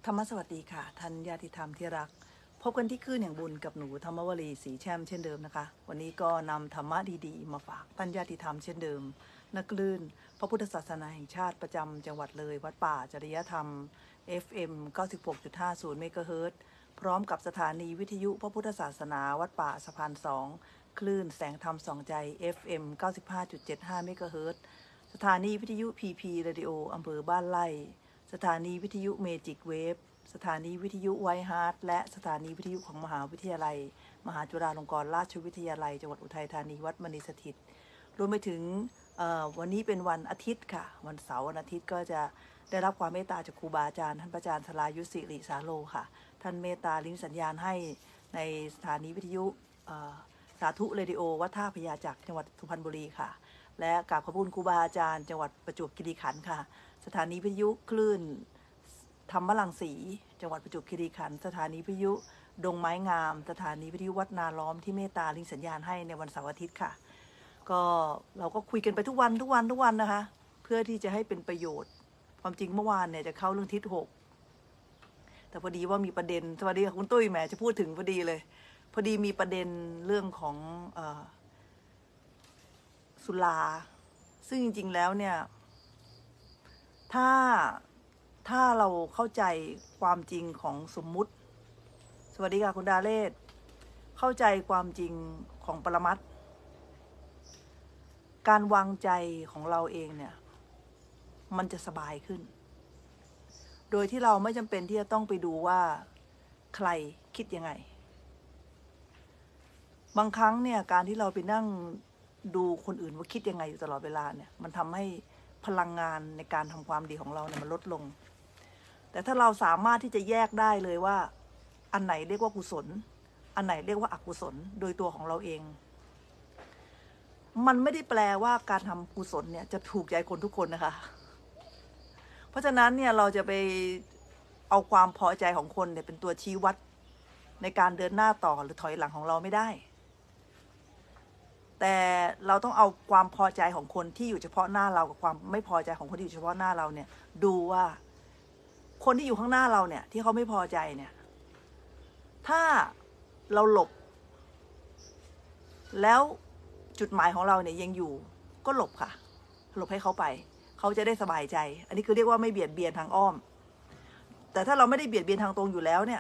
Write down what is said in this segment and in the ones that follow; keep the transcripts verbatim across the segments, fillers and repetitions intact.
ธรรมสวัสดีค่ะท่านญาติธรรมที่รักพบกันที่คลื่นแห่งบุญกับหนูธรรมวลีศรีแช่มเช่นเดิมนะคะวันนี้ก็นำธรรมะดีๆมาฝากท่านญาติธรรมเช่นเดิมนักคลื่นพระพุทธศาสนาแห่งชาติประจำจังหวัดเลยวัดป่าจริยธรรม เอฟ เอ็ม เก้าสิบหกจุดห้าศูนย์ เมกะเฮิรตซ์พร้อมกับสถานีวิทยุพระพุทธศาสนาวัดป่าสะพานสองคลื่นแสงธรรมสองใจ เอฟ เอ็ม เก้าสิบห้าจุดเจ็ดห้า เมกะเฮิรตซ์สถานีวิทยุ พี พี Radio อำเภอบ้านไร่สถานีวิทยุเมจิกเวฟสถานีวิทยุไวท์ฮาร์ทและสถานีวิทยุของมหาวิทยาลัยมหาจุฬาลงกรณราชวิทยาลัยจังหวัดอุทัยธานีวัดมณีสถิตรวมไปถึงวันนี้เป็นวันอาทิตย์ค่ะวันเสาร์วันอาทิตย์ก็จะได้รับความเมตตาจากครูบาอาจารย์ท่านพระอาจารย์ธรายุทธศิริสาโลค่ะท่านเมตตาลิงก์สัญญาณให้ในสถานีวิทยุสาธุเรดิโอวัดท่าพญาจักรจังหวัดสุพรรณบุรีค่ะและกราบขอบคุณครูบาอาจารย์จังหวัดประจวบคีรีขันธ์ค่ะสถานีวิทยุคลื่นธรรมรังสีจังหวัดประจวบคีรีขันธ์สถานีวิทยุดงไม้งามสถานีวิทยุวัดนาล้อมที่เมตตาลิงก์สัญญาณให้ในวันเสาร์อาทิตย์ค่ะก็เราก็คุยกันไปทุกวันทุกวันทุกวันนะคะเพื่อที่จะให้เป็นประโยชน์ความจริงเมื่อวานเนี่ยจะเข้าเรื่องทิศหกแต่พอดีว่ามีประเด็นสวัสดีค่ะคุณตุ้ยแหมจะพูดถึงพอดีเลยพอดีมีประเด็นเรื่องของเอ่อสุราซึ่งจริงๆแล้วเนี่ยถ้าถ้าเราเข้าใจความจริงของสมมุติสวัสดีค่ะคุณดาเลศเข้าใจความจริงของปรมัตถ์การวางใจของเราเองเนี่ยมันจะสบายขึ้นโดยที่เราไม่จำเป็นที่จะต้องไปดูว่าใครคิดยังไงบางครั้งเนี่ยการที่เราไปนั่งดูคนอื่นว่าคิดยังไงอยู่ตลอดเวลาเนี่ยมันทำให้พลังงานในการทำความดีของเราเนี่ยมันลดลงแต่ถ้าเราสามารถที่จะแยกได้เลยว่าอันไหนเรียกว่ากุศลอันไหนเรียกว่าอกุศลโดยตัวของเราเองมันไม่ได้แปลว่าการทำกุศลเนี่ยจะถูกใจคนทุกคนนะคะเพราะฉะนั้นเนี่ยเราจะไปเอาความพอใจของคนเนี่ยเป็นตัวชี้วัดในการเดินหน้าต่อหรือถอยหลังของเราไม่ได้แต่เราต้องเอาความพอใจของคนที่อยู่เฉพาะหน้าเรากับความไม่พอใจของคนที่อยู่เฉพาะหน้าเราเนี่ยดูว่าคนที่อยู่ข้างหน้าเราเนี่ยที่เขาไม่พอใจเนี่ยถ้าเราหลบแล้วจุดหมายของเราเนี่ยยังอยู่ก็หลบค่ะหลบให้เขาไปเขาจะได้สบายใจอันนี้คือเรียกว่าไม่เบียดเบียนทางอ้อมแต่ถ้าเราไม่ได้เบียดเบียนทางตรงอยู่แล้วเนี่ย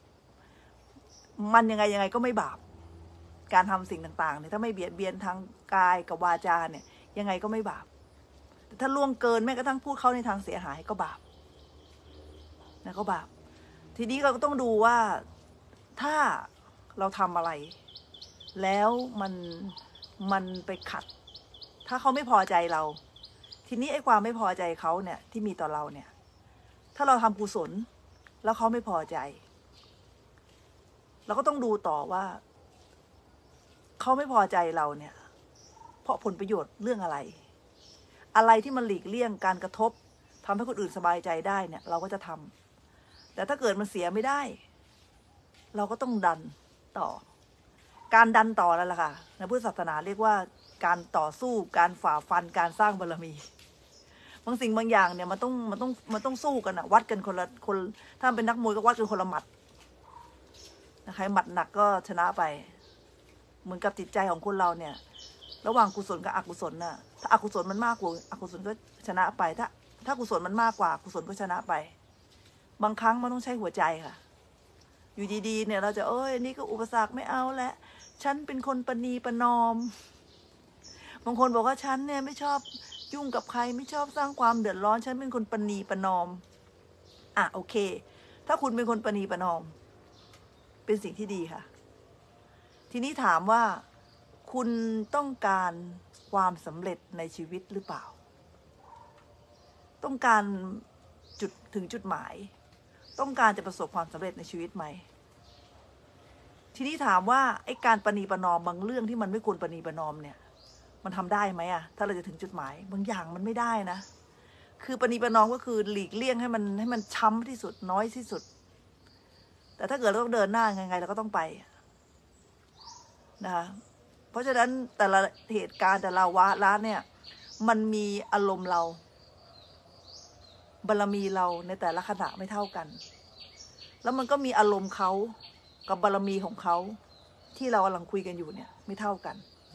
มันยังไงยังไงก็ไม่บาปการทำสิ่งต่างๆเนี่ยถ้าไม่เบียดเบียนทางกายกับวาจาเนี่ยยังไงก็ไม่บาปแต่ถ้าล่วงเกินแม้กระทั่งพูดเขาในทางเสียหายก็บาปนะก็บาปทีนี้เราก็ต้องดูว่าถ้าเราทำอะไรแล้วมันมันไปขัดถ้าเขาไม่พอใจเราทีนี้ไอ้ความไม่พอใจเขาเนี่ยที่มีต่อเราเนี่ยถ้าเราทำกุศลแล้วเขาไม่พอใจเราก็ต้องดูต่อว่าเขาไม่พอใจเราเนี่ยเพราะผลประโยชน์เรื่องอะไรอะไรที่มันหลีกเลี่ยงการกระทบทำให้คนอื่นสบายใจได้เนี่ยเราก็จะทำแต่ถ้าเกิดมันเสียไม่ได้เราก็ต้องดันต่อการดันต่อนั่นแหละค่ะในพุทธศาสนาเรียกว่าการต่อสู้การฝ่าฟันการสร้างบารมีบางสิ่งบางอย่างเนี่ยมันต้องมันต้องมันต้องสู้กันอะวัดกันคนละคนถ้าเป็นนักมวยก็วัดกันคนละหมัดใครหมัดหนักก็ชนะไปเหมือนกับจิตใจของคนเราเนี่ยระหว่างกุศลกับอกุศลน่ะถ้าอกุศลมันมากกว่าอกุศลก็ชนะไปถ้าถ้ากุศลมันมากกว่ากุศลก็ชนะไปบางครั้งมันต้องใช้หัวใจค่ะอยู่ดีๆเนี่ยเราจะเอ้ยนี่ก็อุปสรรคไม่เอาและฉันเป็นคนประนีประนอมบางคนบอกว่าฉันเนี่ยไม่ชอบยุ่งกับใครไม่ชอบสร้างความเดือดร้อนฉันเป็นคนประนีประนอมอ่ะโอเคถ้าคุณเป็นคนประนีประนอมเป็นสิ่งที่ดีค่ะทีนี้ถามว่าคุณต้องการความสำเร็จในชีวิตหรือเปล่าต้องการจุดถึงจุดหมายต้องการจะประสบความสำเร็จในชีวิตไหมทีนี้ถามว่าไอ้การประนีประนอมบางเรื่องที่มันไม่ควรประนีประนอมเนี่ยมันทำได้ไหมอะถ้าเราจะถึงจุดหมายบางอย่างมันไม่ได้นะคือประนีประนอมก็คือหลีกเลี่ยงให้มันให้มันช้ำที่สุดน้อยที่สุดแต่ถ้าเกิดเราต้องเดินหน้ายังไงเราก็ต้องไปนะคะเพราะฉะนั้นแต่ละเหตุการณ์แต่ละวาระเนี่ยมันมีอารมณ์เราบารมีเราในแต่ละขณะไม่เท่ากันแล้วมันก็มีอารมณ์เขากับบารมีของเขาที่เรากำลังคุยกันอยู่เนี่ยไม่เท่ากัน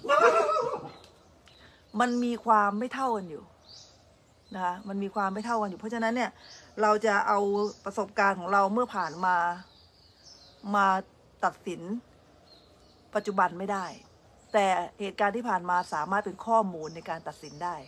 มันมีความไม่เท่ากันอยู่นะคะมันมีความไม่เท่ากันอยู่เพราะฉะนั้นเนี่ยเราจะเอาประสบการณ์ของเราเมื่อผ่านมามาตัดสินปัจจุบันไม่ได้แต่เหตุการณ์ที่ผ่านมาสามารถเป็นข้อมูลในการตัดสินได้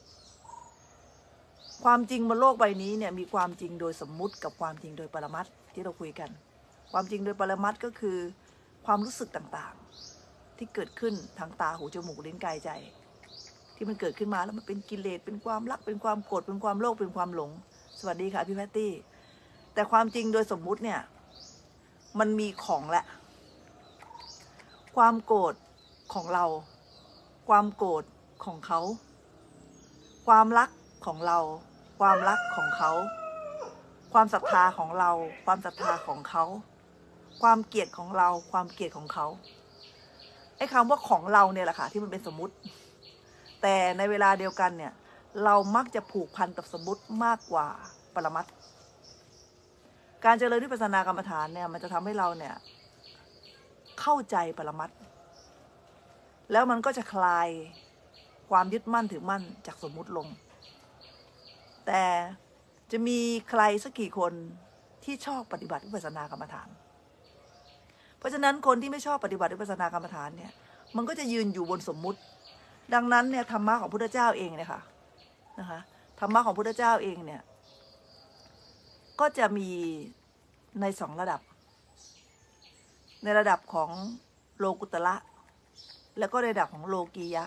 ความจริงบนโลกใบนี้เนี่ยมีความจริงโดยสมมุติกับความจริงโดยปรมัตถ์ที่เราคุยกันความจริงโดยปรมัตถ์ก็คือความรู้สึกต่างๆที่เกิดขึ้นทางตาหูจมูกลิ้นกายใจที่มันเกิดขึ้นมาแล้วมันเป็นกิเลสเป็นความรักเป็นความโกรธเป็นความโลภเป็นความหลงสวัสดีค่ะพี่แพตตี้แต่ความจริงโดยสมมุติเนี่ยมันมีของแหละความโกรธของเราความโกรธของเขาความรักของเราความรักของเขาความศรัทธาของเราความศรัทธาของเขาความเกลียดของเราความเกลียดของเขาไอ้คำว่าของเราเนี่ยแหละค่ะที่มันเป็นสมมุติแต่ในเวลาเดียวกันเนี่ยเรามักจะผูกพันกับสมมุติมากกว่าปรมัตถ์การเจริญวิปัสสนากรรมฐานเนี่ยมันจะทำให้เราเนี่ยเข้าใจปรมัตถ์แล้วมันก็จะคลายความยึดมั่นถือมั่นจากสมมุติลงแต่จะมีใครสักกี่คนที่ชอบปฏิบัติวิปัสสนากรรมฐานเพราะฉะนั้นคนที่ไม่ชอบปฏิบัติวิปัสสนากรรมฐานเนี่ยมันก็จะยืนอยู่บนสมมุติดังนั้นเนี่ยธรรมะของพุทธเจ้าเองเนี่ยค่ะนะคะธรรมะของพุทธเจ้าเองเนี่ยก็จะมีในสองระดับในระดับของโลกุตระแล้วก็ในระดับของโลกียะ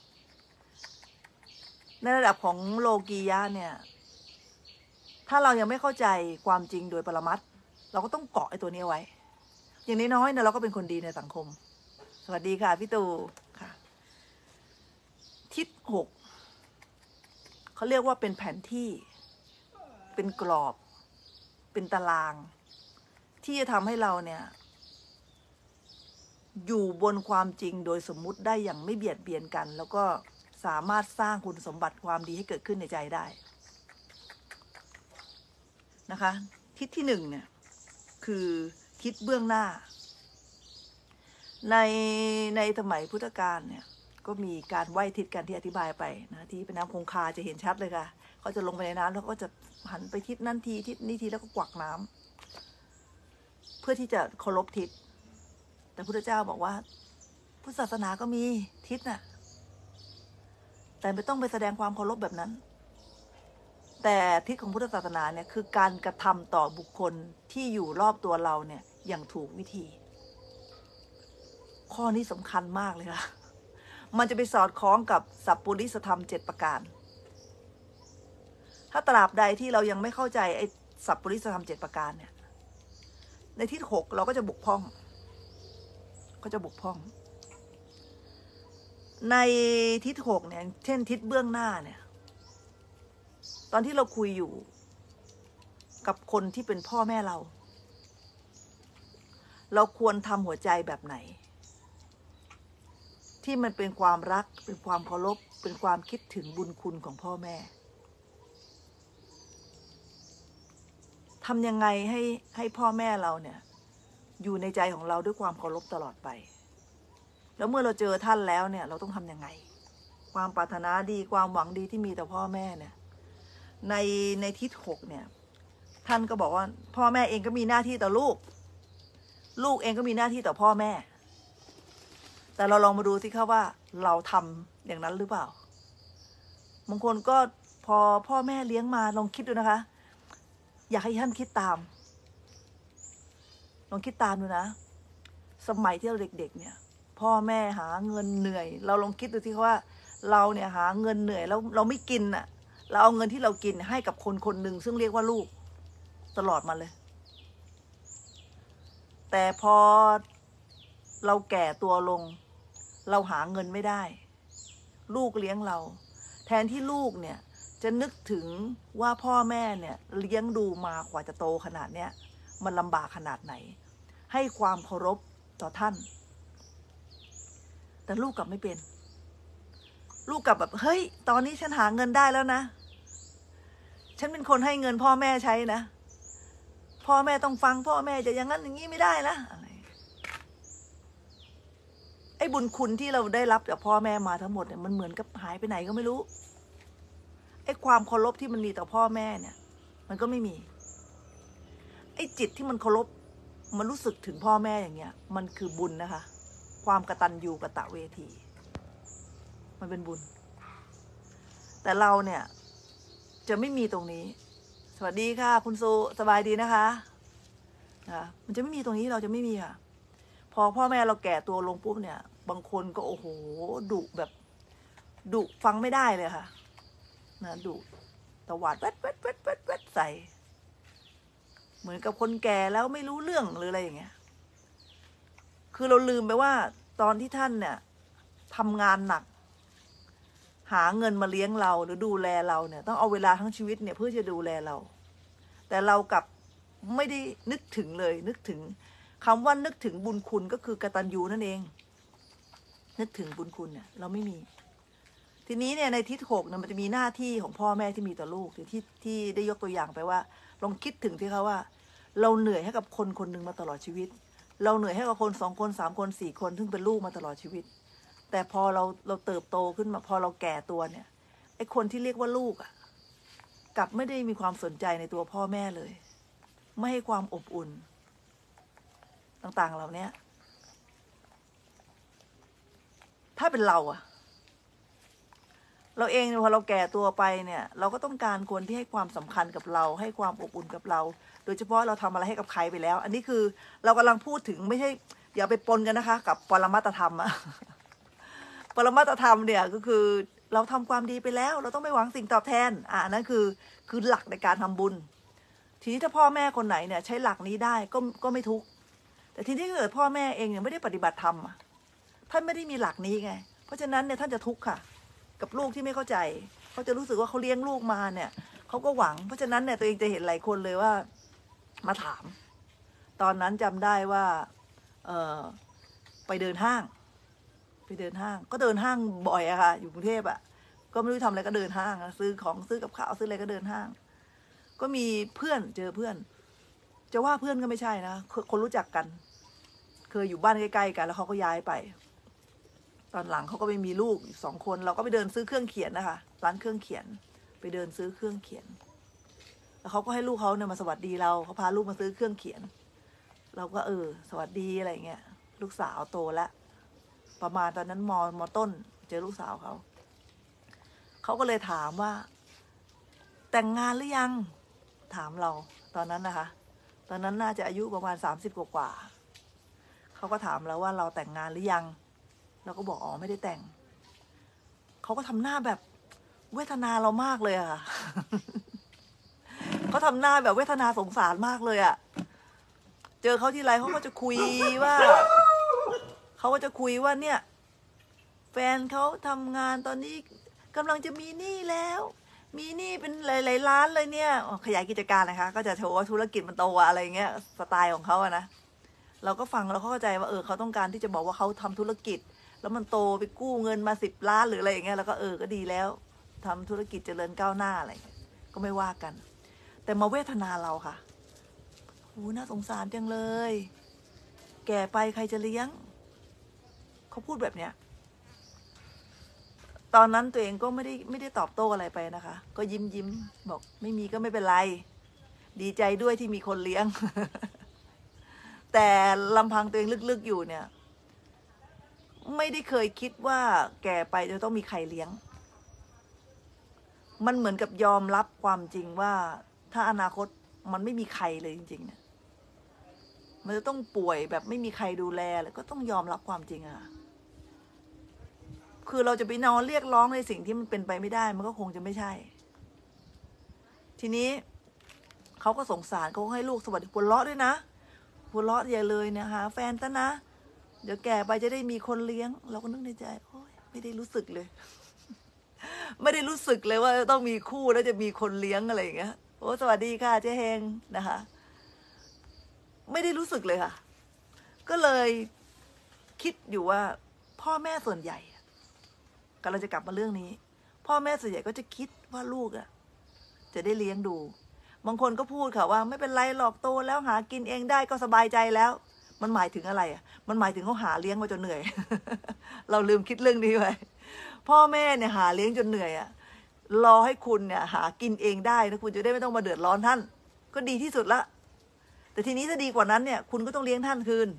ในระดับของโลกียะเนี่ยถ้าเรายังไม่เข้าใจความจริงโดยปรมัตถ์เราก็ต้องเกาะไอ้ตัวนี้ไว้อย่างน้อยๆเนี่ยเราก็เป็นคนดีในสังคมสวัสดีค่ะพี่ตูค่ะทิศหกเขาเรียกว่าเป็นแผนที่เป็นกรอบเป็นตารางที่จะทำให้เราเนี่ยอยู่บนความจริงโดยสมมุติได้อย่างไม่เบียดเบียนกันแล้วก็สามารถสร้างคุณสมบัติความดีให้เกิดขึ้นในใจได้นะคะทิศที่หนึ่งเนี่ยคือทิศเบื้องหน้าในในสมัยพุทธกาลเนี่ยก็มีการไหว้ทิศกันที่อธิบายไปนะที่เป็นน้ำคงคาจะเห็นชัดเลยค่ะเขาจะลงไปในน้ำแล้วก็จะหันไปทิศนั่นทีทิศนี้ทีแล้วก็กวักน้ำเพื่อที่จะเคารพทิศแต่พุทธเจ้าบอกว่าพุทธศาสนาก็มีทิศน่ะแต่ไม่ต้องไปแสดงความเคารพแบบนั้นแต่ทิศของพุทธศาสนาเนี่ยคือการกระทำต่อบุคคลที่อยู่รอบตัวเราเนี่ยอย่างถูกวิธีข้อนี้สำคัญมากเลยค่ะมันจะไปสอดคล้องกับสัพปุริสธรรมเจ็ดประการถ้าตราบใดที่เรายังไม่เข้าใจไอ้สัพปุริสธรรมเจ็ดประการเนี่ยในทิศหกเราก็จะบกพร่องก็จะบกพร่องในทิศหกเนี่ยเช่นทิศเบื้องหน้าเนี่ยตอนที่เราคุยอยู่กับคนที่เป็นพ่อแม่เราเราควรทำหัวใจแบบไหนที่มันเป็นความรักเป็นความเคารพเป็นความคิดถึงบุญคุณของพ่อแม่ทำยังไงให้ให้พ่อแม่เราเนี่ยอยู่ในใจของเราด้วยความเคารพตลอดไปแล้วเมื่อเราเจอท่านแล้วเนี่ยเราต้องทำยังไงความปรารถนาดีความหวังดีที่มีต่อพ่อแม่เนี่ยในในทิศหกเนี่ยท่านก็บอกว่าพ่อแม่เองก็มีหน้าที่ต่อลูกลูกเองก็มีหน้าที่ต่อพ่อแม่แต่เราลองมาดูสิครับว่าเราทำอย่างนั้นหรือเปล่าบางคนก็พอพ่อแม่เลี้ยงมาลองคิดดูนะคะอยากให้ท่านคิดตามลองคิดตามดูนะสมัยที่เราเด็กๆเนี่ยพ่อแม่หาเงินเหนื่อยเราลองคิดดูสิว่าเราเนี่ยหาเงินเหนื่อยแล้วเราไม่กินอ่ะเราเอาเงินที่เรากินให้กับคนคนหนึ่งซึ่งเรียกว่าลูกตลอดมาเลยแต่พอเราแก่ตัวลงเราหาเงินไม่ได้ลูกเลี้ยงเราแทนที่ลูกเนี่ยจะนึกถึงว่าพ่อแม่เนี่ยเลี้ยงดูมากว่าจะโตขนาดเนี้ยมันลำบากขนาดไหนให้ความเคารพต่อท่านแต่ลูกกลับไม่เป็นลูกกลับแบบเฮ้ยตอนนี้ฉันหาเงินได้แล้วนะฉันเป็นคนให้เงินพ่อแม่ใช้นะพ่อแม่ต้องฟังพ่อแม่จะอย่างนั้นอย่างนี้ไม่ได้นะอะไรไอ้บุญคุณที่เราได้รับจากพ่อแม่มาทั้งหมดเนี่ยมันเหมือนกับหายไปไหนก็ไม่รู้ไอ้ความเคารพที่มันมีต่อพ่อแม่เนี่ยมันก็ไม่มีไอ้จิตที่มันเคารพมันรู้สึกถึงพ่อแม่อย่างเงี้ยมันคือบุญนะคะความกตัญญูกตเวทีมันเป็นบุญแต่เราเนี่ยจะไม่มีตรงนี้สวัสดีค่ะคุณสุสบายดีนะคะนะมันจะไม่มีตรงนี้เราจะไม่มีค่ะพอพ่อแม่เราแก่ตัวลงปุ๊บเนี่ยบางคนก็โอ้โหดุแบบดุฟังไม่ได้เลยค่ะนะดุตวาดแวดแวดแวดแวดแวดใส่เหมือนกับคนแก่แล้วไม่รู้เรื่องหรืออะไรอย่างเงี้ยคือเราลืมไปว่าตอนที่ท่านเนี่ยทำงานหนักหาเงินมาเลี้ยงเราหรือดูแลเราเนี่ยต้องเอาเวลาทั้งชีวิตเนี่ยเพื่อจะดูแลเราแต่เรากลับไม่ได้นึกถึงเลยนึกถึงคำว่านึกถึงบุญคุณก็คือกตัญญูนั่นเองนึกถึงบุญคุณเนี่ยเราไม่มีทีนี้เนี่ยในทิศหกเนี่ยมันจะมีหน้าที่ของพ่อแม่ที่มีต่อลูกที่ที่ได้ยกตัวอย่างไปว่าลองคิดถึงที่เขาว่าเราเหนื่อยให้กับคนคนหนึ่งมาตลอดชีวิตเราเหนื่อยให้กับคนสองคนสามคนสี่คนซึ่งเป็นลูกมาตลอดชีวิตแต่พอเราเราเติบโตขึ้นมาพอเราแก่ตัวเนี่ยไอ้คนที่เรียกว่าลูกอ่ะกลับไม่ได้มีความสนใจในตัวพ่อแม่เลยไม่ให้ความอบอุ่นต่างๆเหล่านี้ถ้าเป็นเราอะเราเองพอเราแก่ตัวไปเนี่ยเราก็ต้องการคนที่ให้ความสำคัญกับเราให้ความอบอุ่นกับเราโดยเฉพาะเราทำอะไรให้กับใครไปแล้วอันนี้คือเรากำลังพูดถึงไม่ใช่อย่าไปปนกันนะคะกับปรมัตถธรรมอะปรมัตถธรรมเนี่ยก็คือเราทำความดีไปแล้วเราต้องไม่หวังสิ่งตอบแทนอ่านั่นคือคือหลักในการทำบุญทีนี้ถ้าพ่อแม่คนไหนเนี่ยใช้หลักนี้ได้ก็ก็ไม่ทุกข์แต่ทีนี้ถ้าเกิดพ่อแม่เองเนี่ยไม่ได้ปฏิบัติธรรมท่านไม่ได้มีหลักนี้ไงเพราะฉะนั้นเนี่ยท่านจะทุกข์ค่ะกับลูกที่ไม่เข้าใจเขาจะรู้สึกว่าเขาเลี้ยงลูกมาเนี่ยเขาก็หวังเพราะฉะนั้นเนี่ยตัวเองจะเห็นหลายคนเลยว่ามาถามตอนนั้นจำได้ว่าเออไปเดินห้างไปเดินห้างก็เดินห้างบ่อยอะค่ะอยู่กรุงเทพอะก็ไม่รู้ทำอะไรก็เดินห้างซื้อของซื้อกับข้าวซื้ออะไรก็เดินห้างก็มีเพื่อนเจอเพื่อนจะว่าเพื่อนก็ไม่ใช่นะคนรู้จักกันเคยอยู่บ้านใกล้ๆกันแล้วเขาก็ย้ายไปตอนหลังเขาก็ไปมีลูกสองคนเราก็ไปเดินซื้อเครื่องเขียนนะคะร้านเครื่องเขียนไปเดินซื้อเครื่องเขียนแล้วเขาก็ให้ลูกเขาเนี่ยมาสวัสดีเราเขาพาลูกมาซื้อเครื่องเขียนเราก็เออสวัสดีอะไรเงี้ยลูกสาวโตแล้วประมาณตอนนั้นมมต้นเจอลูกสาวเขาเขาก็เลยถามว่าแต่งงานหรือยังถามเราตอนนั้นนะคะตอนนั้นน่าจะอายุประมาณสามสิบกว่าเขาก็ถามเราว่าเราแต่งงานหรือยังเราก็บอกอ๋อไม่ได้แต่งเขาก็ทำหน้าแบบเวทนาเรามากเลยอะเขาทำหน้าแบบเวทนาสงสารมากเลยอะเจอเขาที่ไรเขาก็จะคุยว่าเขาก็จะคุยว่าเนี่ยแฟนเขาทำงานตอนนี้กำลังจะมีหนี้แล้วมีหนี้เป็นหลายๆล้านเลยเนี่ยขยายกิจการนะคะก็จะโชว์ว่าธุรกิจมันโตอะไรเงี้ยสไตล์ของเขาอะนะเราก็ฟังเราเข้าใจว่าเออเขาต้องการที่จะบอกว่าเขาทำธุรกิจแล้วมันโตไปกู้เงินมาสิบล้านหรืออะไรอย่างเงี้ยแล้วก็เออก็ดีแล้วทำธุรกิจเจริญก้าวหน้าอะไรก็ไม่ว่ากันแต่มาเวทนาเราค่ะโหน่าสงสารจังเลยแก่ไปใครจะเลี้ยงเขาพูดแบบเนี้ยตอนนั้นตัวเองก็ไม่ได้ไม่ได้ตอบโต้อะไรไปนะคะก็ยิ้มยิ้มบอกไม่มีก็ไม่เป็นไรดีใจด้วยที่มีคนเลี้ยง แต่ลำพังตัวเองลึกๆอยู่เนี่ยไม่ได้เคยคิดว่าแก่ไปจะต้องมีใครเลี้ยงมันเหมือนกับยอมรับความจริงว่าถ้าอนาคตมันไม่มีใครเลยจริงๆเนี่ยมันจะต้องป่วยแบบไม่มีใครดูแลแล้วก็ต้องยอมรับความจริงอะคือเราจะไปนอนเรียกร้องในสิ่งที่มันเป็นไปไม่ได้มันก็คงจะไม่ใช่ทีนี้เขาก็สงสารเขาให้ลูกสวัสดีหัวเราะด้วยนะหัวเราะใหญ่เลยเนี่ยหาแฟนซะนะเดี๋ยวแก่ไปจะได้มีคนเลี้ยงเราก็นึกในใจโอ๊ยไม่ได้รู้สึกเลย ไม่ได้รู้สึกเลยว่าต้องมีคู่แล้วจะมีคนเลี้ยงอะไรอย่างเงี้ยโอ้สวัสดีค่ะเจ๊เฮงนะคะไม่ได้รู้สึกเลยค่ะก็เลยคิดอยู่ว่าพ่อแม่ส่วนใหญ่กำลังจะกลับมาเรื่องนี้พ่อแม่ส่วนใหญ่ก็จะคิดว่าลูกอ่ะจะได้เลี้ยงดูบางคนก็พูดค่ะว่าไม่เป็นไรหรอกโตแล้วหากินเองได้ก็สบายใจแล้วมันหมายถึงอะไรอ่ะมันหมายถึงเขาหาเลี้ยงมาจนเหนื่อย เราลืมคิดเรื่องนี้ไปพ่อแม่เนี่ยหาเลี้ยงจนเหนื่อยอ่ะรอให้คุณเนี่ยหากินเองได้นะคุณจะได้ไม่ต้องมาเดือดร้อนท่านก็ดีที่สุดละแต่ทีนี้ถ้าดีกว่านั้นเนี่ยคุณก็ต้องเลี้ยงท่านคืน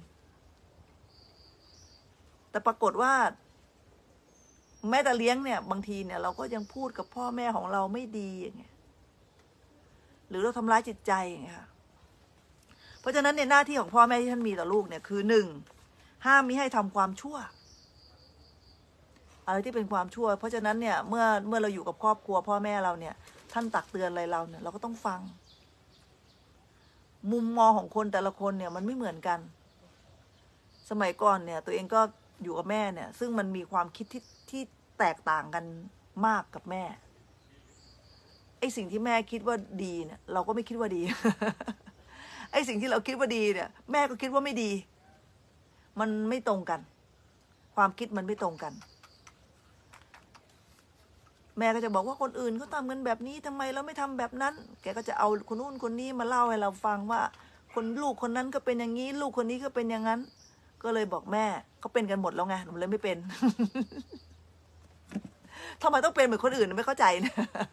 แต่ปรากฏว่าแม้แต่เลี้ยงเนี่ยบางทีเนี่ยเราก็ยังพูดกับพ่อแม่ของเราไม่ดีอย่างเงี้ยหรือเราทำร้ายจิตใจอย่างเงี้ยค่ะเพราะฉะนั้นเนี่ยหน้าที่ของพ่อแม่ที่ท่านมีต่อลูกเนี่ยคือหนึ่งห้ามมิให้ทำความชั่วอะไรที่เป็นความชั่วเพราะฉะนั้นเนี่ยเมื่อเมื่อเราอยู่กับครอบครัวพ่อแม่เราเนี่ยท่านตักเตือนอะไรเราเนี่ยเราก็ต้องฟังมุมมองของคนแต่ละคนเนี่ยมันไม่เหมือนกันสมัยก่อนเนี่ยตัวเองก็อยู่กับแม่เนี่ยซึ่งมันมีความคิดที่ที่แตกต่างกันมากกับแม่ไอ้สิ่งที่แม่คิดว่าดีเนี่ยเราก็ไม่คิดว่าดี ไอ้สิ่งที่เราคิดว่าดีเนี่ยแม่ก็คิดว่าไม่ดีมันไม่ตรงกันความคิดมันไม่ตรงกันแม่ก็จะบอกว่าคนอื่นเขาทำกันแบบนี้ทำไมเราไม่ทำแบบนั้นแกก็จะเอาคนนู้นคนนี้มาเล่าให้เราฟังว่าคนลูกคนนั้นก็เป็นอย่างนี้ลูกคนนี้ก็เป็นอย่างนั้นก็เลยบอกแม่เขาเป็นกันหมดแล้วไงหนูเลยไม่เป็น ทำไมต้องเป็นเหมือนคนอื่นไม่เข้าใจนะ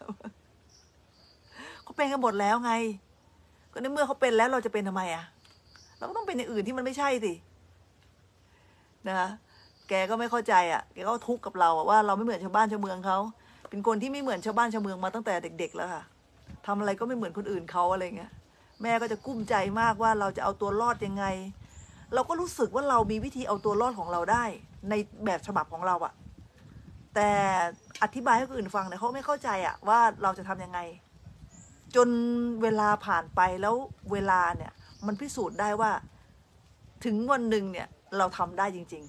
เขาเป็นกันหมดแล้วไงก็ในเมื่อเขาเป็นแล้วเราจะเป็นทำไมอ่ะเราก็ต้องเป็นอย่างอื่นที่มันไม่ใช่สินะแกก็ไม่เข้าใจอ่ะแกก็ทุกข์กับเราว่าเราไม่เหมือนชาวบ้านชาวเมืองเขาเป็นคนที่ไม่เหมือนชาวบ้านชาวเมืองมาตั้งแต่เด็กๆแล้วค่ะทำอะไรก็ไม่เหมือนคนอื่นเขาอะไรเงี้ยแม่ก็จะกุ้มใจมากว่าเราจะเอาตัวรอดยังไงเราก็รู้สึกว่าเรามีวิธีเอาตัวรอดของเราได้ในแบบฉบับของเราอะแต่อธิบายให้คนอื่นฟังเนี่ยเขาไม่เข้าใจอะว่าเราจะทำยังไงจนเวลาผ่านไปแล้วเวลาเนี่ยมันพิสูจน์ได้ว่าถึงวันหนึ่งเนี่ยเราทำได้จริง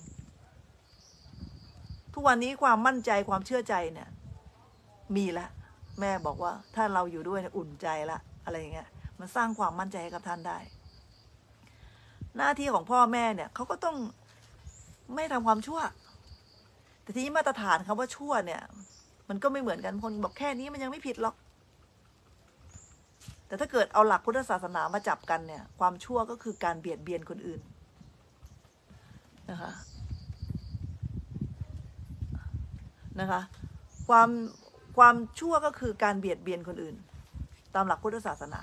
ๆทุกวันนี้ความมั่นใจความเชื่อใจเนี่ยมีแล้วแม่บอกว่าถ้าเราอยู่ด้วยเนี่ยอุ่นใจละอะไรอย่างเงี้ยมันสร้างความมั่นใจให้กับท่านได้หน้าที่ของพ่อแม่เนี่ยเขาก็ต้องไม่ทำความชั่วแต่ทีนี้มาตรฐานคำว่าชั่วเนี่ยมันก็ไม่เหมือนกันคนบอกแค่นี้มันยังไม่ผิดหรอกแต่ถ้าเกิดเอาหลักพุทธศาสนามาจับกันเนี่ยความชั่วก็คือการเบียดเบียนคนอื่นนะคะนะคะความความชั่วก็คือการเบียดเบียนคนอื่นตามหลักพุทธศาสนา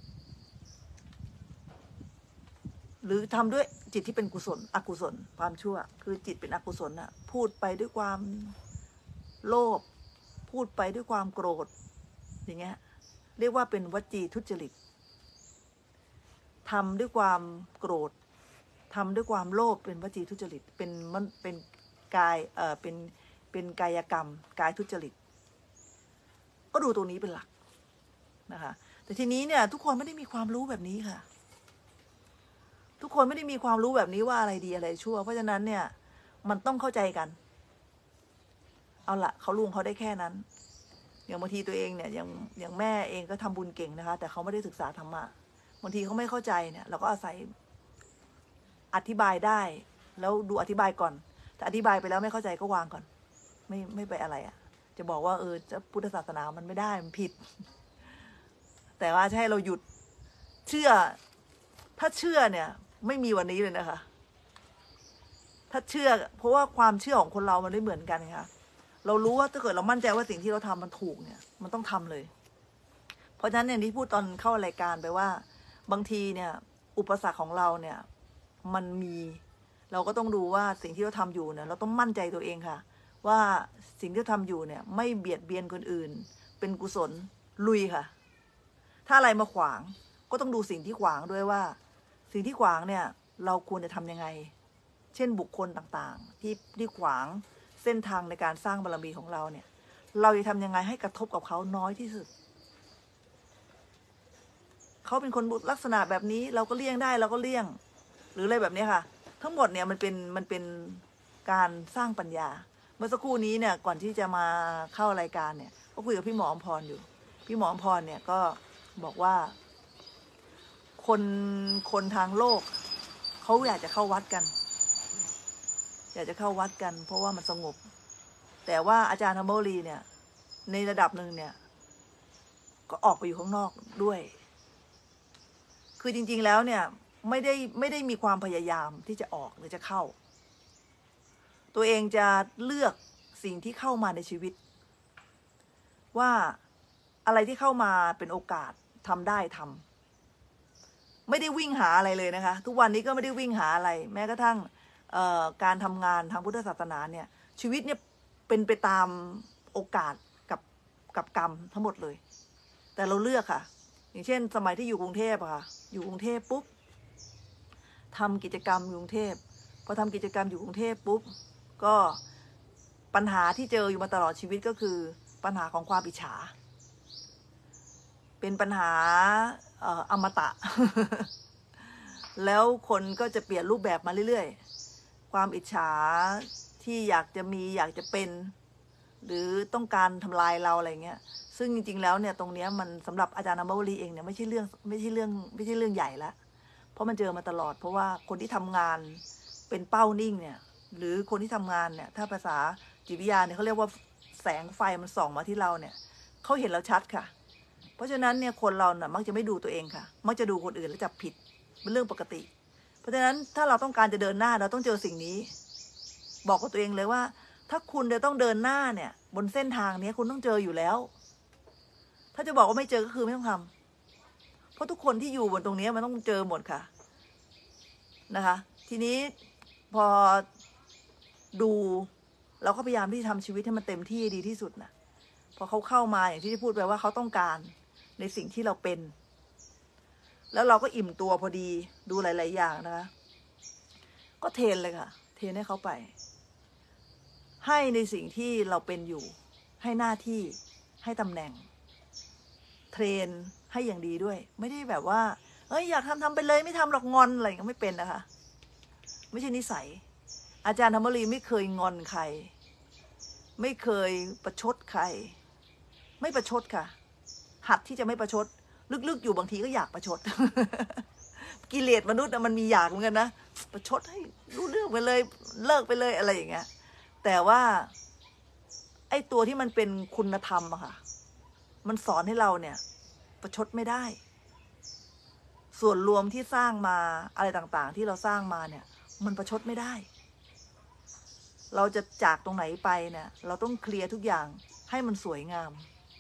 หรือทำด้วยจิตที่เป็นกุศลอกุศลความชั่วคือจิตเป็นอกุศลน่ะพูดไปด้วยความโลภพูดไปด้วยความโกรธอย่างเงี้ยเรียกว่าเป็นวจีทุจริตทำด้วยความโกรธทำด้วยความโลภเป็นวจีทุจริตเป็นมันเป็นกายเอ่อเป็นเป็นกายกรรมกายทุจริตก็ดูตรงนี้เป็นหลักนะคะแต่ทีนี้เนี่ยทุกคนไม่ได้มีความรู้แบบนี้ค่ะทุกคนไม่ได้มีความรู้แบบนี้ว่าอะไรดีอะไรชั่วเพราะฉะนั้นเนี่ยมันต้องเข้าใจกันเอาละเขาลุงเขาได้แค่นั้นอย่างบางทีตัวเองเนี่ยอย่างอย่างแม่เองก็ทำบุญเก่งนะคะแต่เขาไม่ได้ศึกษาธรรมะบางทีเขาไม่เข้าใจเนี่ยเราก็อาศัยอธิบายได้แล้วดูอธิบายก่อนแต่อธิบายไปแล้วไม่เข้าใจก็วางก่อนไม่ไม่ไปอะไรอ่ะจะบอกว่าเออจะพุทธศาสนามันไม่ได้มันผิดแต่ว่าให้เราหยุดเชื่อถ้าเชื่อเนี่ยไม่มีวันนี้เลยนะคะถ้าเชื่อเพราะว่าความเชื่อของคนเรามันไม่เหมือนกันค่ะเรารู้ว่าถ้าเกิดเรามั่นใจว่าสิ่งที่เราทำมันถูกเนี่ยมันต้องทำเลยเพราะฉะนั้นเนี่ยที่พูดตอนเข้ารายการไปว่าบางทีเนี่ยอุปสรรคของเราเนี่ยมันมีเราก็ต้องดูว่าสิ่งที่เราทำอยู่เนี่ยเราต้องมั่นใจตัวเองค่ะว่าสิ่งที่ทำอยู่เนี่ยไม่เบียดเบียนคนอื่นเป็นกุศลลุยค่ะถ้าอะไรมาขวางก็ต้องดูสิ่งที่ขวางด้วยว่าสิ่งที่ขวางเนี่ยเราควรจะทำยังไงเช่นบุคคลต่างๆที่ที่ขวางเส้นทางในการสร้างบารมีของเราเนี่ยเราจะทำยังไงให้กระทบกับเขาน้อยที่สุดเขาเป็นคนลักษณะแบบนี้เราก็เลี่ยงได้เราก็เลี่ยงหรืออะไรแบบนี้ค่ะทั้งหมดเนี่ยมันเป็นมันเป็นการสร้างปัญญาเมื่อสักครู่นี้เนี่ยก่อนที่จะมาเข้ารายการเนี่ยก็คุยกับพี่หมออมพรอยู่พี่หมออมพรเนี่ยก็บอกว่าคนคนทางโลกเขาอยากจะเข้าวัดกันอยากจะเข้าวัดกันเพราะว่ามันสงบแต่ว่าอาจารย์ธรรมวลีเนี่ยในระดับหนึ่งเนี่ยก็ออกไปอยู่ข้างนอกด้วยคือจริงๆแล้วเนี่ยไม่ได้ไม่ได้มีความพยายามที่จะออกหรือจะเข้า ตัวเองจะเลือกสิ่งที่เข้ามาในชีวิตว่าอะไรที่เข้ามาเป็นโอกาสทำได้ทำไม่ได้วิ่งหาอะไรเลยนะคะทุกวันนี้ก็ไม่ได้วิ่งหาอะไรแม้กระทั่งการทำงานทางพุทธศาสนาเนี่ยชีวิตเนี่ยเป็นไปตามโอกาสกับกับกรรมทั้งหมดเลยแต่เราเลือกค่ะอย่างเช่นสมัยที่อยู่กรุงเทพอะค่ะอยู่กรุงเทพปุ๊บทำกิจกรรมอยู่กรุงเทพพอทำกิจกรรมอยู่กรุงเทพปุ๊บก็ปัญหาที่เจออยู่มาตลอดชีวิตก็คือปัญหาของความอิจฉาเป็นปัญหาอมตะ แล้วคนก็จะเปลี่ยนรูปแบบมาเรื่อยๆความอิจฉาที่อยากจะมีอยากจะเป็นหรือต้องการทำลายเราอะไรเงี้ยซึ่งจริงๆแล้วเนี่ยตรงเนี้ยมันสำหรับอาจารย์อมวลีเองเนี่ยไม่ใช่เรื่องไม่ใช่เรื่องไม่ใช่เรื่องใหญ่ละเพราะมันเจอมาตลอดเพราะว่าคนที่ทำงานเป็นเป้านิ่งเนี่ยหรือคนที่ทำงานเนี่ยถ้าภาษาจิตวิทยาเนี่ยเขาเรียกว่าแสงไฟมันส่องมาที่เราเนี่ยเขาเห็นเราชัดค่ะเพราะฉะนั้นเนี่ยคนเราเนี่ยมักจะไม่ดูตัวเองค่ะมักจะดูคนอื่นแล้วจับผิดเป็นเรื่องปกติเพราะฉะนั้นถ้าเราต้องการจะเดินหน้าเราต้องเจอสิ่งนี้บอกกับตัวเองเลยว่าถ้าคุณจะต้องเดินหน้าเนี่ยบนเส้นทางนี้คุณต้องเจออยู่แล้วถ้าจะบอกว่าไม่เจอก็คือไม่ต้องทำเพราะทุกคนที่อยู่บนตรงนี้มันต้องเจอหมดค่ะนะคะทีนี้พอดูเราก็พยายามที่จะทำชีวิตให้มันเต็มที่ดีที่สุดนะพอเขาเข้ามาอย่างที่พูดไปว่าเขาต้องการในสิ่งที่เราเป็นแล้วเราก็อิ่มตัวพอดีดูหลายๆอย่างนะคะก็เทรนเลยค่ะเทรนให้เขาไปให้ในสิ่งที่เราเป็นอยู่ให้หน้าที่ให้ตำแหน่งเทรนให้อย่างดีด้วยไม่ได้แบบว่าเอ้ยอยากทำทำไปเลยไม่ทำหรอกงอนอะไรก็ไม่เป็นนะคะไม่ใช่นิสัยอาจารย์ธรรมรีไม่เคยงอนใครไม่เคยประชดใครไม่ประชดค่ะหัดที่จะไม่ประชดลึกๆอยู่บางทีก็อยากประชด กิเลสมนุษย์มันมีอยากเหมือนกันนะประชดให้รู้เรื่องไปเลยเลิกไปเลยอะไรอย่างเงี้ยแต่ว่าไอ้ตัวที่มันเป็นคุณธรรมอะค่ะมันสอนให้เราเนี่ยประชดไม่ได้ส่วนรวมที่สร้างมาอะไรต่างๆที่เราสร้างมาเนี่ยมันประชดไม่ได้เราจะจากตรงไหนไปเนี่ยเราต้องเคลียร์ทุกอย่างให้มันสวยงาม